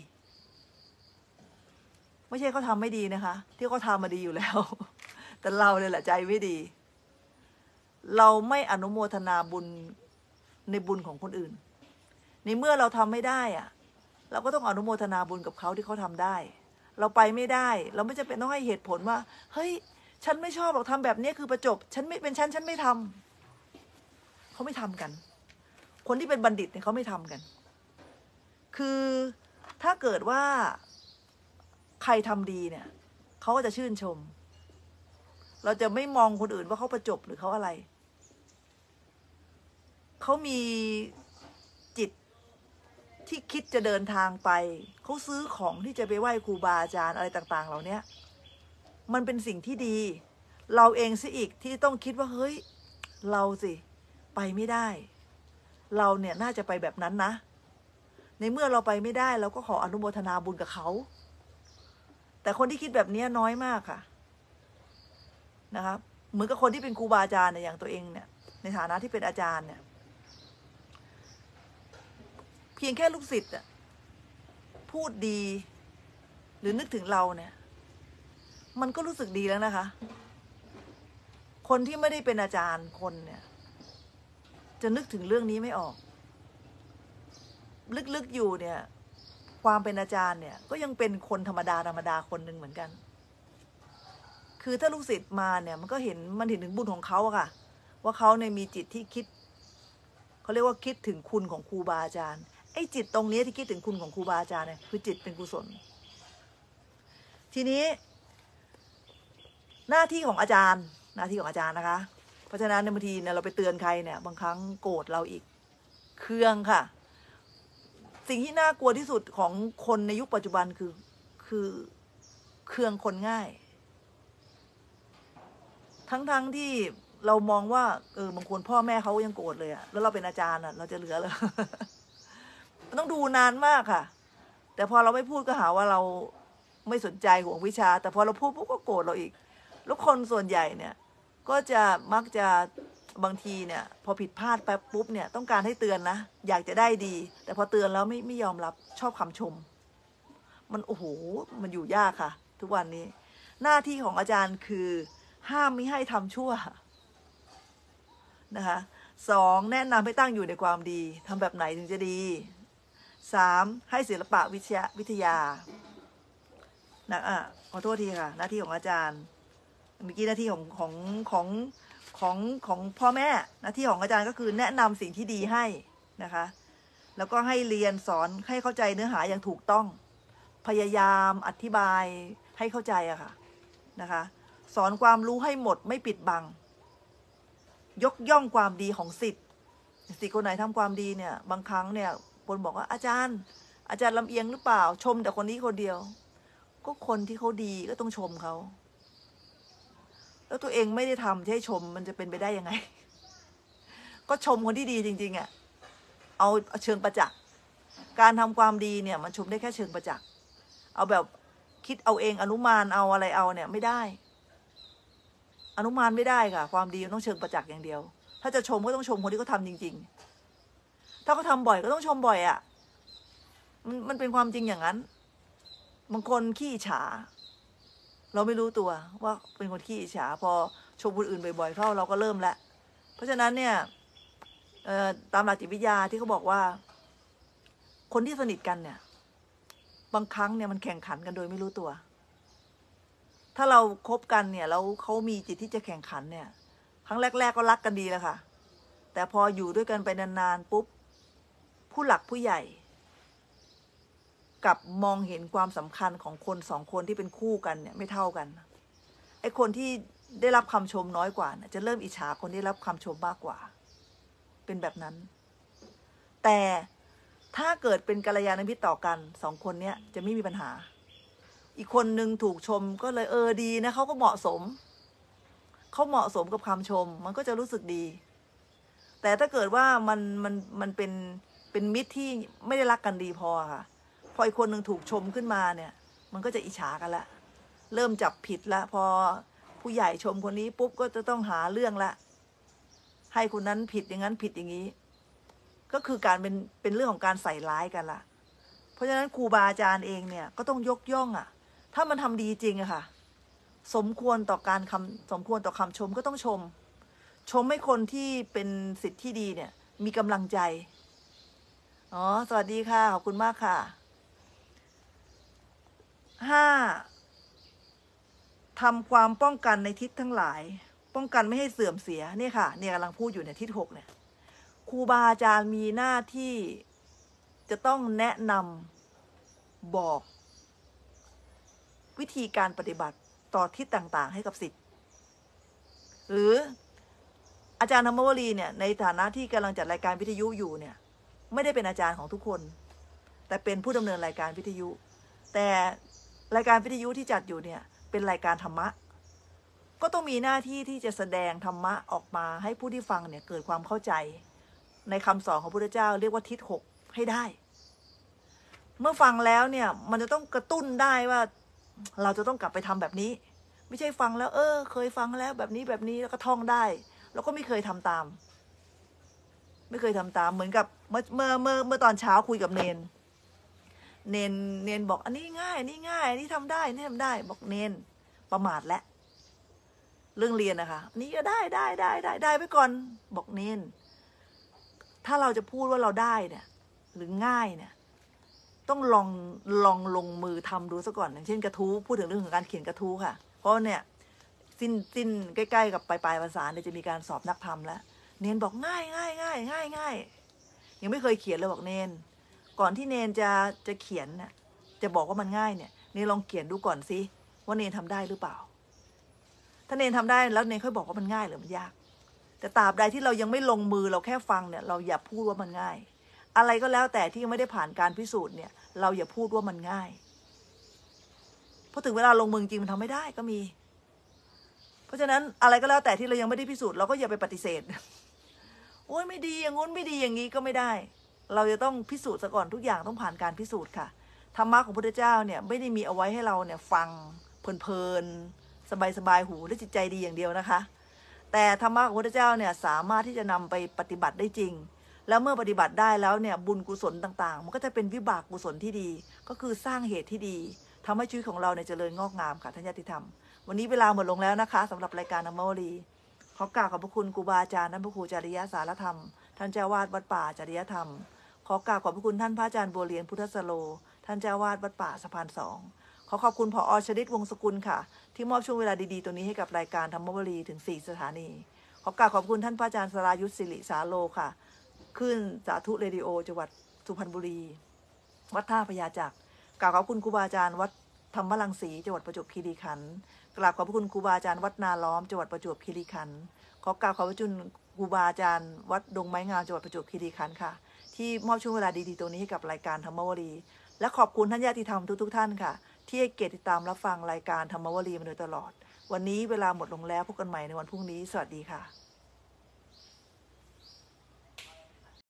ไม่ใช่เขาทำไม่ดีนะคะที่เขาทำมาดีอยู่แล้วแต่เราเนี่ยแหละใจไม่ดีเราไม่อนุโมทนาบุญในบุญของคนอื่นในเมื่อเราทำไม่ได้อะเราก็ต้องอนุโมทนาบุญกับเขาที่เขาทำได้เราไปไม่ได้เราไม่จำเป็นต้องให้เหตุผลว่าเฮ้ยฉันไม่ชอบหรอกทำแบบนี้คือประจบฉันไม่เป็นฉันฉันไม่ทำเขาไม่ทำกันคนที่เป็นบัณฑิตเนี่ยเขาไม่ทำกันคือถ้าเกิดว่าใครทำดีเนี่ยเขาก็จะชื่นชมเราจะไม่มองคนอื่นว่าเขาประจบหรือเขาอะไรเขามีจิตที่คิดจะเดินทางไปเขาซื้อของที่จะไปไหว้ครูบาอาจารย์อะไรต่างๆเหล่านี้มันเป็นสิ่งที่ดีเราเองสิอีกที่ต้องคิดว่าเฮ้ยเราสิไปไม่ได้เราเนี่ยน่าจะไปแบบนั้นนะในเมื่อเราไปไม่ได้เราก็ขออนุโมทนาบุญกับเขาแต่คนที่คิดแบบนี้น้อยมากค่ะนะครับเหมือนกับคนที่เป็นครูบาอาจารย์เนี่ยอย่างตัวเองเนี่ยในฐานะที่เป็นอาจารย์เนี่ยเพียงแค่ลูกศิษย์อะพูดดีหรือนึกถึงเราเนี่ยมันก็รู้สึกดีแล้วนะคะ คนที่ไม่ได้เป็นอาจารย์คนเนี่ยจะนึกถึงเรื่องนี้ไม่ออกลึกๆอยู่เนี่ยความเป็นอาจารย์เนี่ยก็ยังเป็นคนธรรมดาธรรมดาคนหนึ่งเหมือนกันคือถ้าลูกศิษย์มาเนี่ยมันก็เห็นมันเห็นถึงบุญของเขาอะค่ะว่าเขาเนี่ยมีจิตที่คิดเขาเรียกว่าคิดถึงคุณของครูบาอาจารย์ไอ้จิตตรงนี้ที่คิดถึงคุณของครูบาอาจารย์เนี่ยคือจิตเป็นกุศลทีนี้หน้าที่ของอาจารย์หน้าที่ของอาจารย์นะคะเพราะฉะนั้นในบางทีเนี่ยเราไปเตือนใครเนี่ยบางครั้งโกรธเราอีกเคืองค่ะสิ่งที่น่ากลัวที่สุดของคนในยุคปัจจุบันคือคือเคืองคนง่ายทั้งๆ ท, ที่เรามองว่าเออบางคนพ่อแม่เขายังโกรธเลยอะแล้วเราเป็นอาจารย์อะเราจะเหลือเลย มันต้องดูนานมากค่ะแต่พอเราไม่พูดก็หาว่าเราไม่สนใจห่วงวิชาแต่พอเราพูดปุ๊บก็โกรธเราอีกแล้วคนส่วนใหญ่เนี่ยก็จะมักจะบางทีเนี่ยพอผิดพลาดแป๊บปุ๊บเนี่ยต้องการให้เตือนนะอยากจะได้ดีแต่พอเตือนแล้วไม่ไม่ยอมรับชอบคำชมมันโอ้โหมันอยู่ยากค่ะทุกวันนี้หน้าที่ของอาจารย์คือห้ามไม่ให้ทำชั่วนะคะสองแนะนำให้ตั้งอยู่ในความดีทำแบบไหนถึงจะดีสามให้ศิลปะวิทยาวิทยานะอ่ะขอโทษทีค่ะหน้าที่ของอาจารย์เมื่อกี้หน้าที่ของของของของของพ่อแม่หน้าที่ของอาจารย์ก็คือแนะนำสิ่งที่ดีให้นะคะแล้วก็ให้เรียนสอนให้เข้าใจเนื้อหาอย่างถูกต้องพยายามอธิบายให้เข้าใจอะค่ะนะคะสอนความรู้ให้หมดไม่ปิดบังยกย่องความดีของศิษย์ศิษย์คนไหนทำความดีเนี่ยบางครั้งเนี่ยคนบอกว่าอาจารย์อาจารย์ลำเอียงหรือเปล่าชมแต่คนนี้คนเดียวก็คนที่เขาดีก็ต้องชมเขาแล้วตัวเองไม่ได้ทำจะให้ชมมันจะเป็นไปได้ยังไงก็ชมคนที่ดีจริงๆอ่ะเอาเชิงประจักษ์การทำความดีเนี่ยมันชมได้แค่เชิงประจักษ์เอาแบบคิดเอาเองอนุมานเอาอะไรเอาเนี่ยไม่ได้อนุมานไม่ได้ค่ะความดีต้องเชิงประจักษ์อย่างเดียวถ้าจะชมก็ต้องชมคนที่เขาทำจริงๆถ้าเขาทาบ่อยก็ต้องชมบ่อยอ่ะมันมันเป็นความจริงอย่างนั้นบางคนขี้อิจฉาเราไม่รู้ตัวว่าเป็นคนขี้อิจฉาพอชมคนอื่นบ่อยๆเข้าเราก็เริ่มแล้วเพราะฉะนั้นเนี่ยตามหลักจิตวิทยาที่เขาบอกว่าคนที่สนิทกันเนี่ยบางครั้งเนี่ยมันแข่งขันกันโดยไม่รู้ตัวถ้าเราคบกันเนี่ยแล้วเขามีจิตที่จะแข่งขันเนี่ยครั้งแรกๆก็รักกันดีแล้วค่ะแต่พออยู่ด้วยกันไปนานๆปุ๊บผู้หลักผู้ใหญ่กับมองเห็นความสำคัญของคนสองคนที่เป็นคู่กันเนี่ยไม่เท่ากันไอ้คนที่ได้รับคำชมน้อยกว่าเนี่ยจะเริ่มอิจฉาคนที่ได้รับคำชมมากกว่าเป็นแบบนั้นแต่ถ้าเกิดเป็นกัลยาณมิตรต่อกันสองคนเนี้ยจะไม่มีปัญหาอีกคนนึงถูกชมก็เลยเออดีนะเขาก็เหมาะสมเขาเหมาะสมกับคำชมมันก็จะรู้สึกดีแต่ถ้าเกิดว่ามันมันมันเป็นเป็นมิตรที่ไม่ได้รักกันดีพอค่ะพออีกคนนึงถูกชมขึ้นมาเนี่ยมันก็จะอิจฉากันละเริ่มจับผิดละพอผู้ใหญ่ชมคนนี้ปุ๊บก็จะต้องหาเรื่องละให้คนนั้นผิดอย่างนั้นผิดอย่างนี้ก็คือการเป็นเป็นเรื่องของการใส่ร้ายกันละเพราะฉะนั้นครูบาอาจารย์เองเนี่ยก็ต้องยกย่องอ่ะถ้ามันทำดีจริงอะค่ะสมควรต่อการคำสมควรต่อคำชมก็ต้องชมชมให้คนที่เป็นศิษย์ที่ดีเนี่ยมีกำลังใจอ๋อสวัสดีค่ะขอบคุณมากค่ะห้าทำความป้องกันในทิศทั้งหลายป้องกันไม่ให้เสื่อมเสียนี่ค่ะเนี่ยกำลังพูดอยู่ในทิศหกเนี่ยครูบาอาจารย์มีหน้าที่จะต้องแนะนำบอกวิธีการปฏิบัติต่อทิศต่างๆให้กับศิษย์หรืออาจารย์ธรรมวลีเนี่ยในฐานะที่กำลังจัดรายการวิทยุอยู่เนี่ยไม่ได้เป็นอาจารย์ของทุกคนแต่เป็นผู้ดำเนินรายการวิทยุแต่รายการวิทยุที่จัดอยู่เนี่ยเป็นรายการธรรมะก็ต้องมีหน้าที่ที่จะแสดงธรรมะออกมาให้ผู้ที่ฟังเนี่ยเกิดความเข้าใจในคำสอนของพระพุทธเจ้าเรียกว่าทิศหกให้ได้เมื่อฟังแล้วเนี่ยมันจะต้องกระตุ้นได้ว่าเราจะต้องกลับไปทำแบบนี้ไม่ใช่ฟังแล้วเออเคยฟังแล้วแบบนี้แบบนี้แล้วก็ท่องได้แล้วก็ไม่เคยทำตามไม่เคยทำตามเหมือนกับเมื่อเมื่อเมื่อเมื่อตอนเช้าคุยกับเนนเนนเนนบอกอันนี้ง่ายอันนี้ง่ายอันนี้ทำได้อันนี้ทำได้บอกเนนประมาทและเรื่องเรียนนะคะนี่ก็ได้ได้ได้ได้ได้ไปก่อนบอกเน้นถ้าเราจะพูดว่าเราได้เนี่ยหรือง่ายเนี่ยต้องลองลองลงมือทำดูซะก่อนอย่างเช่นกระทู้พูดถึงเรื่องของการเขียนกระทู้ค่ะเพราะเนี่ยสิ้นสิ้นใกล้ๆกับปลายปลายภาษาเนี่ยจะมีการสอบนักธรรมแล้วเนนบอกง่ายง่ายง่ายง่ายง่ายยังไม่เคยเขียนเลยบอกเนนก่อนที่เนนจะจะเขียนเนี่ยจะบอกว่ามันง่ายเนี่ยเนนลองเขียนดูก่อนสิว่าเนนทำได้หรือเปล่าถ้าเนนทำได้แล้วเนนค่อยบอกว่ามันง่ายหรือมันยากแต่ตราบใดที่เรายังไม่ลงมือเราแค่ฟังเนี่ยเราอย่าพูดว่ามันง่ายอะไรก็แล้วแต่ที่ยังไม่ได้ผ่านการพิสูจน์เนี่ยเราอย่าพูดว่ามันง่ายเพราะถึงเวลาลงมือจริงมันทำไม่ได้ก็มีเพราะฉะนั้นอะไรก็แล้วแต่ที่เรายังไม่ได้พิสูจน์เราก็อย่าไปปฏิเสธโอ้ยไม่ดีอย่างงู้นไม่ดีอย่างนี้ก็ไม่ได้เราจะต้องพิสูจน์ซะก่อนทุกอย่างต้องผ่านการพิสูจน์ค่ะธรรมะของพระพุทธเจ้าเนี่ยไม่ได้มีเอาไว้ให้เราเนี่ยฟังเพลินๆสบายๆหูและจิตใจดีอย่างเดียวนะคะแต่ธรรมะของพระพุทธเจ้าเนี่ยสามารถที่จะนำไปปฏิบัติได้จริงแล้วเมื่อปฏิบัติได้แล้วเนี่ยบุญกุศลต่างๆมันก็จะเป็นวิบากกุศลที่ดีก็คือสร้างเหตุที่ดีทำให้ชีวิตของเราเนี่ยเจริญงอกงามค่ะท่านญาติธรรมวันนี้เวลาหมดลงแล้วนะคะสำหรับรายการธรรมวลีขอกราบขอบพระคุณครูบาอาจารย์ท่านพระครูจริยสารธรรมท่านเจ้าวาดวัดป่าจริยธรรมขอกราบขอบพระคุณท่านพระอาจารย์บัวเรียนพุทธสโลท่านเจ้าวาดวัดป่าสะพานสองขอขอบคุณผอ.ชฤทธิ์วงศ์สกุลค่ะที่มอบช่วงเวลาดีๆตัวนี้ให้กับรายการธรรมวลีถึงสี่สถานีขอกราบขอบคุณท่านพระอาจารย์สรายุทธศิริสาโลค่ะขึ้นสาธุเรดิโอจังหวัดสุพรรณบุรีวัดท่าพญาจักรกราบขอบคุณครูบาอาจารย์วัดธรรมรังสีจังหวัดประจวบคีรีขันธ์กราบขอบพระคุณครูบาอาจารย์วัดนาล้อมจังหวัดประจวบคีรีขันธ์ขอกราบขอบพระคุณครูบาอาจารย์วัดดงไม้งามจังหวัดประจวบคีรีขันธ์ค่ะที่มอบช่วงเวลาดีๆตรงนี้ให้กับรายการธรรมวลีและขอบคุณท่านญาติธรรมทุกๆท่านค่ะที่ให้เกียรติติดตามรับฟังรายการธรรมวลีมาโดยตลอดวันนี้เวลาหมดลงแล้วพบกันใหม่ในวันพรุ่งนี้สวัสดีค่ะ